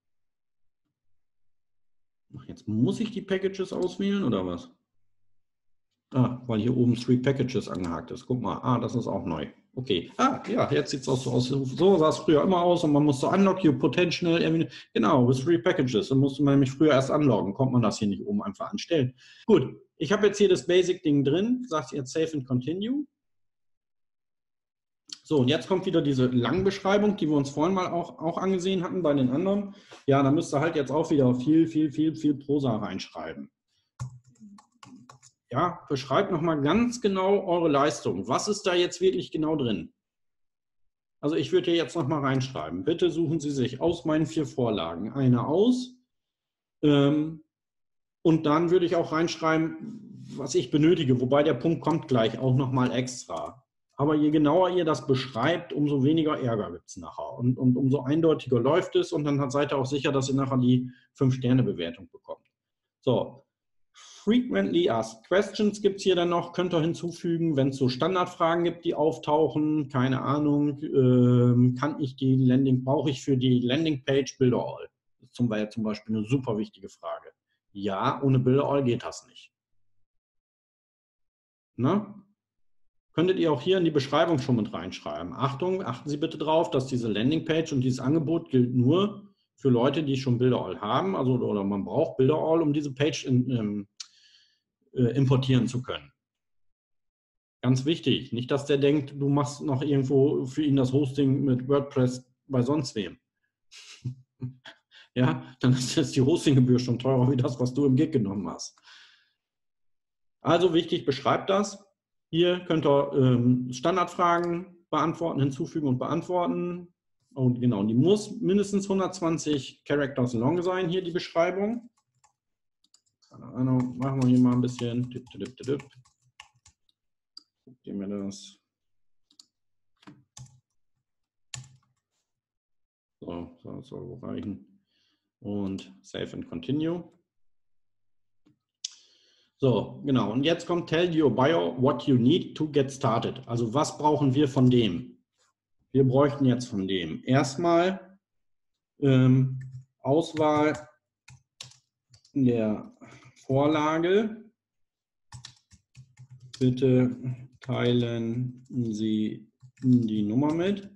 Jetzt muss ich die Packages auswählen oder was? Ah, weil hier oben 3 Packages angehakt ist. Guck mal, das ist auch neu. Okay. Ja, jetzt sieht es auch so aus. So sah es früher immer aus und man musste unlock your potential. Genau, with 3 Packages. Dann musste man nämlich früher erst anloggen. Kommt man das hier nicht oben einfach anstellen. Gut, ich habe jetzt hier das Basic-Ding drin. Sagt jetzt Save and Continue. So, und jetzt kommt wieder diese Langbeschreibung, die wir uns vorhin mal auch angesehen hatten bei den anderen. Ja, da müsst ihr halt jetzt auch wieder viel Prosa reinschreiben. Ja, beschreibt nochmal ganz genau eure Leistung. Was ist da jetzt wirklich genau drin? Also ich würde hier jetzt nochmal reinschreiben. Bitte suchen Sie sich aus meinen 4 Vorlagen eine aus. Und dann würde ich auch reinschreiben, was ich benötige. Wobei der Punkt kommt gleich auch nochmal extra. Aber je genauer ihr das beschreibt, umso weniger Ärger gibt es nachher. Und umso eindeutiger läuft es. Und dann seid ihr auch sicher, dass ihr nachher die 5-Sterne-Bewertung bekommt. So. Frequently Asked Questions gibt es hier dann noch, könnt ihr hinzufügen, wenn es so Standardfragen gibt, die auftauchen, keine Ahnung, brauche ich für die Landingpage Builder All? Das ist zum Beispiel eine super wichtige Frage. Ja, ohne Builder All geht das nicht. Na? Könntet ihr auch hier in die Beschreibung schon mit reinschreiben. Achtung, achten Sie bitte darauf, dass diese Landingpage und dieses Angebot gilt nur für Leute, die schon Builder All haben, also oder man braucht Builder All, um diese Page importieren zu können. Ganz wichtig, nicht, dass der denkt, du machst noch irgendwo für ihn das Hosting mit WordPress bei sonst wem. Ja, dann ist jetzt die Hostinggebühr schon teurer wie das, was du im Gig genommen hast. Also wichtig, beschreibt das. Hier könnt ihr Standardfragen beantworten, hinzufügen und beantworten. Und genau, die muss mindestens 120 Characters long sein, hier die Beschreibung. Keine Ahnung, machen wir hier mal ein bisschen. Gucken wir das. So, das soll reichen. Und Save and Continue. So, genau. Und jetzt kommt Tell your buyer what you need to get started. Also was brauchen wir von dem? Wir bräuchten jetzt von dem erstmal Auswahl der Vorlage. Bitte teilen Sie die Nummer mit.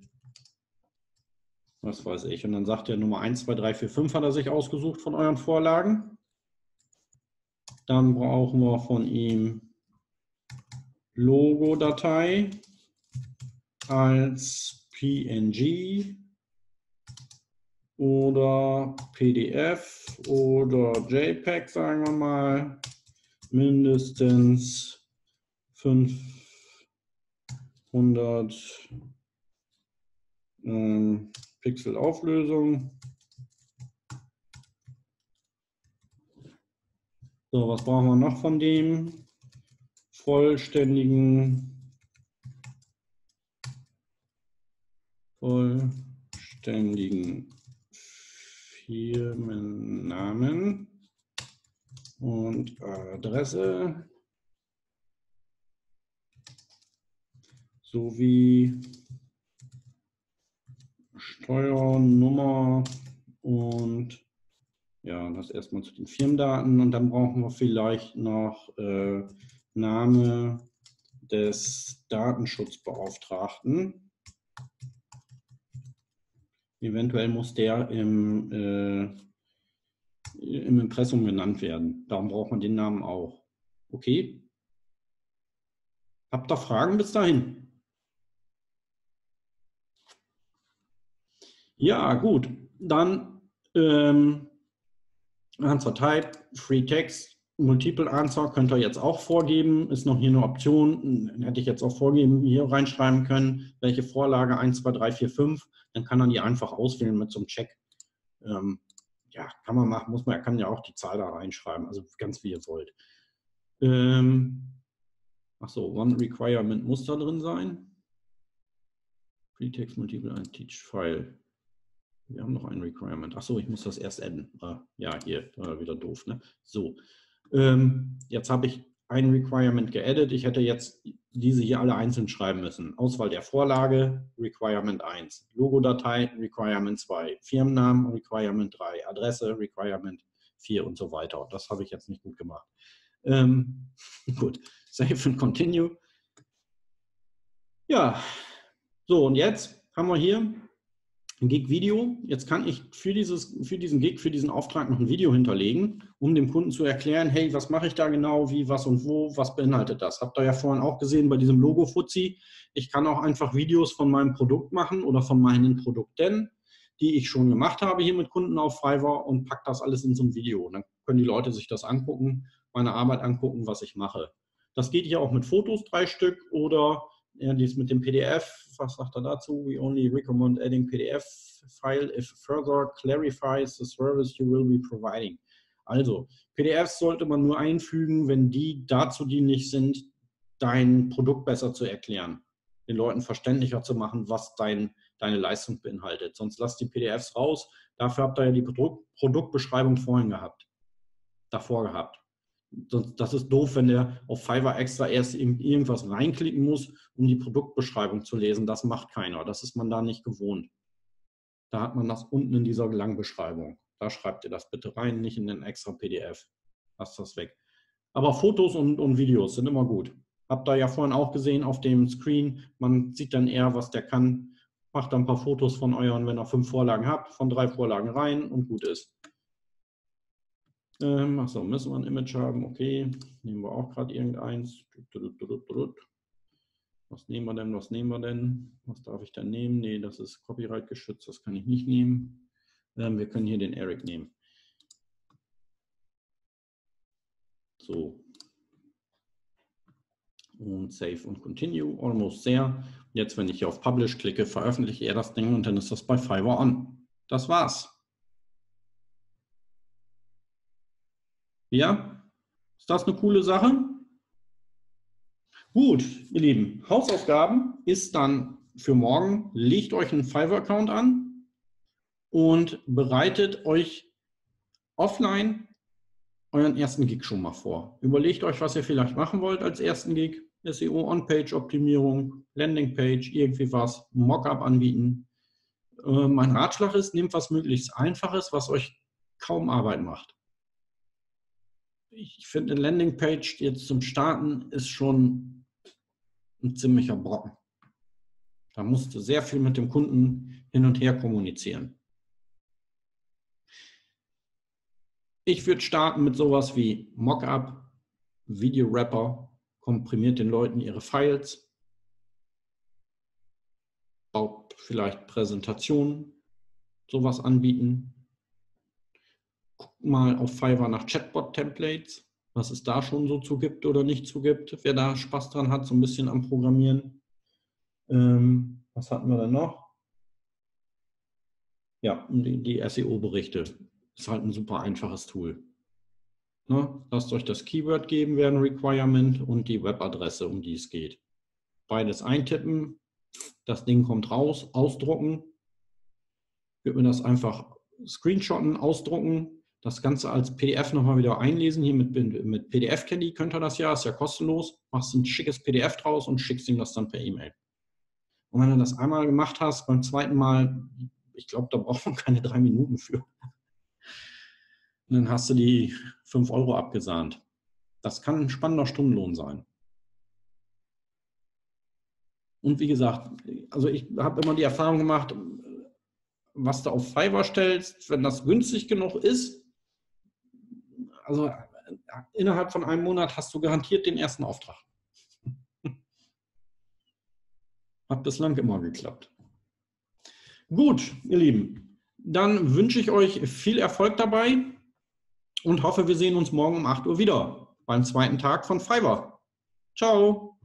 Was weiß ich. Und dann sagt er Nummer 1, 2, 3, 4, 5 hat er sich ausgesucht von euren Vorlagen. Dann brauchen wir von ihm Logo-Datei als PNG oder PDF oder JPEG, sagen wir mal, mindestens 500 Pixel Auflösung. So, was brauchen wir noch von dem? Vollständigen Firmennamen und Adresse sowie Steuernummer und ja, das erstmal zu den Firmendaten und dann brauchen wir vielleicht noch Name des Datenschutzbeauftragten. Eventuell muss der im Impressum genannt werden. Darum braucht man den Namen auch. Okay? Habt ihr Fragen bis dahin? Ja, gut. Dann Answer Type, Free Text, Multiple Answer könnt ihr jetzt auch vorgeben. Ist noch hier eine Option. Hätte ich jetzt auch vorgeben, hier reinschreiben können, welche Vorlage 1, 2, 3, 4, 5. Dann kann man die einfach auswählen mit so einem Check. Ja, kann man machen, muss man, er kann ja auch die Zahl da reinschreiben, also ganz wie ihr wollt. Achso, One Requirement muss da drin sein. Free Text Multiple ein Teach File. Wir haben noch ein Requirement. Achso, ich muss das erst adden. Ja, hier, wieder doof. Ne? So, jetzt habe ich ein Requirement geaddet. Ich hätte jetzt diese hier alle einzeln schreiben müssen. Auswahl der Vorlage, Requirement 1. Logodatei, Requirement 2. Firmennamen, Requirement 3. Adresse, Requirement 4 und so weiter. Das habe ich jetzt nicht gut gemacht. Gut, Save and Continue. Ja, so und jetzt haben wir hier ein Gig-Video. Jetzt kann ich für diesen Gig, für diesen Auftrag noch ein Video hinterlegen, um dem Kunden zu erklären, hey, was mache ich da genau, wie, was und wo, was beinhaltet das? Habt ihr ja vorhin auch gesehen bei diesem Logo-Fuzzi. Ich kann auch einfach Videos von meinem Produkt machen oder von meinen Produkten, die ich schon gemacht habe hier mit Kunden auf Fiverr und packe das alles in so ein Video. Und dann können die Leute sich das angucken, meine Arbeit angucken, was ich mache. Das geht hier auch mit Fotos, 3 Stück oder dies mit dem PDF, was sagt er dazu? We only recommend adding PDF file if further clarifies the service you will be providing. Also, PDFs sollte man nur einfügen, wenn die dazu dienlich sind, dein Produkt besser zu erklären, den Leuten verständlicher zu machen, was deine Leistung beinhaltet. Sonst lasst die PDFs raus. Dafür habt ihr ja die Produktbeschreibung davor gehabt. Das ist doof, wenn der auf Fiverr extra erst irgendwas reinklicken muss, um die Produktbeschreibung zu lesen. Das macht keiner. Das ist man da nicht gewohnt. Da hat man das unten in dieser Langbeschreibung. Da schreibt ihr das bitte rein, nicht in den extra PDF. Lasst das weg. Aber Fotos und Videos sind immer gut. Habt ihr ja vorhin auch gesehen auf dem Screen. Man sieht dann eher, was der kann. Macht dann ein paar Fotos von euren, wenn ihr 5 Vorlagen habt, von 3 Vorlagen rein und gut ist. Achso, müssen wir ein Image haben? Okay, nehmen wir auch gerade irgendeins. Was nehmen wir denn? Was nehmen wir denn? Was darf ich denn nehmen? Nee, das ist Copyright geschützt, das kann ich nicht nehmen. Wir können hier den Eric nehmen. So. Und Save und Continue. Almost there. Jetzt, wenn ich hier auf Publish klicke, veröffentliche er das Ding und dann ist das bei Fiverr on. Das war's. Ja, ist das eine coole Sache? Gut, ihr Lieben, Hausaufgaben ist dann für morgen, legt euch einen Fiverr-Account an und bereitet euch offline euren ersten Gig schon mal vor. Überlegt euch, was ihr vielleicht machen wollt als ersten Gig. SEO, On-Page-Optimierung, Landingpage, irgendwie was, Mockup anbieten. Mein Ratschlag ist, nehmt was möglichst Einfaches, was euch kaum Arbeit macht. Ich finde, eine Landingpage jetzt zum Starten ist schon ein ziemlicher Brocken. Da musst du sehr viel mit dem Kunden hin und her kommunizieren. Ich würde starten mit sowas wie Mockup, Video-Wrapper, komprimiert den Leuten ihre Files, baut vielleicht Präsentationen, sowas anbieten. Guckt mal auf Fiverr nach Chatbot-Templates. was es da schon so zu gibt oder nicht zu gibt. Wer da Spaß dran hat, so ein bisschen am Programmieren. Was hatten wir denn noch? Ja, die SEO-Berichte. Ist halt ein super einfaches Tool. Ne? Lasst euch das Keyword geben, wäre ein Requirement, und die Webadresse, um die es geht. Beides eintippen, das Ding kommt raus, ausdrucken. Wird mir das einfach screenshotten, ausdrucken, das Ganze als PDF nochmal wieder einlesen. Hier mit PDF-Candy könnt ihr das ja, ist ja kostenlos. Machst ein schickes PDF draus und schickst ihm das dann per E-Mail. Und wenn du das einmal gemacht hast, beim zweiten Mal, ich glaube, da braucht man keine 3 Minuten für. Und dann hast du die 5 € abgesahnt. Das kann ein spannender Stundenlohn sein. Und wie gesagt, also ich habe immer die Erfahrung gemacht, was du auf Fiverr stellst, wenn das günstig genug ist, also innerhalb von einem Monat hast du garantiert den ersten Auftrag. Hat bislang immer geklappt. Gut, ihr Lieben, dann wünsche ich euch viel Erfolg dabei und hoffe, wir sehen uns morgen um 8 Uhr wieder beim zweiten Tag von Fiverr. Ciao!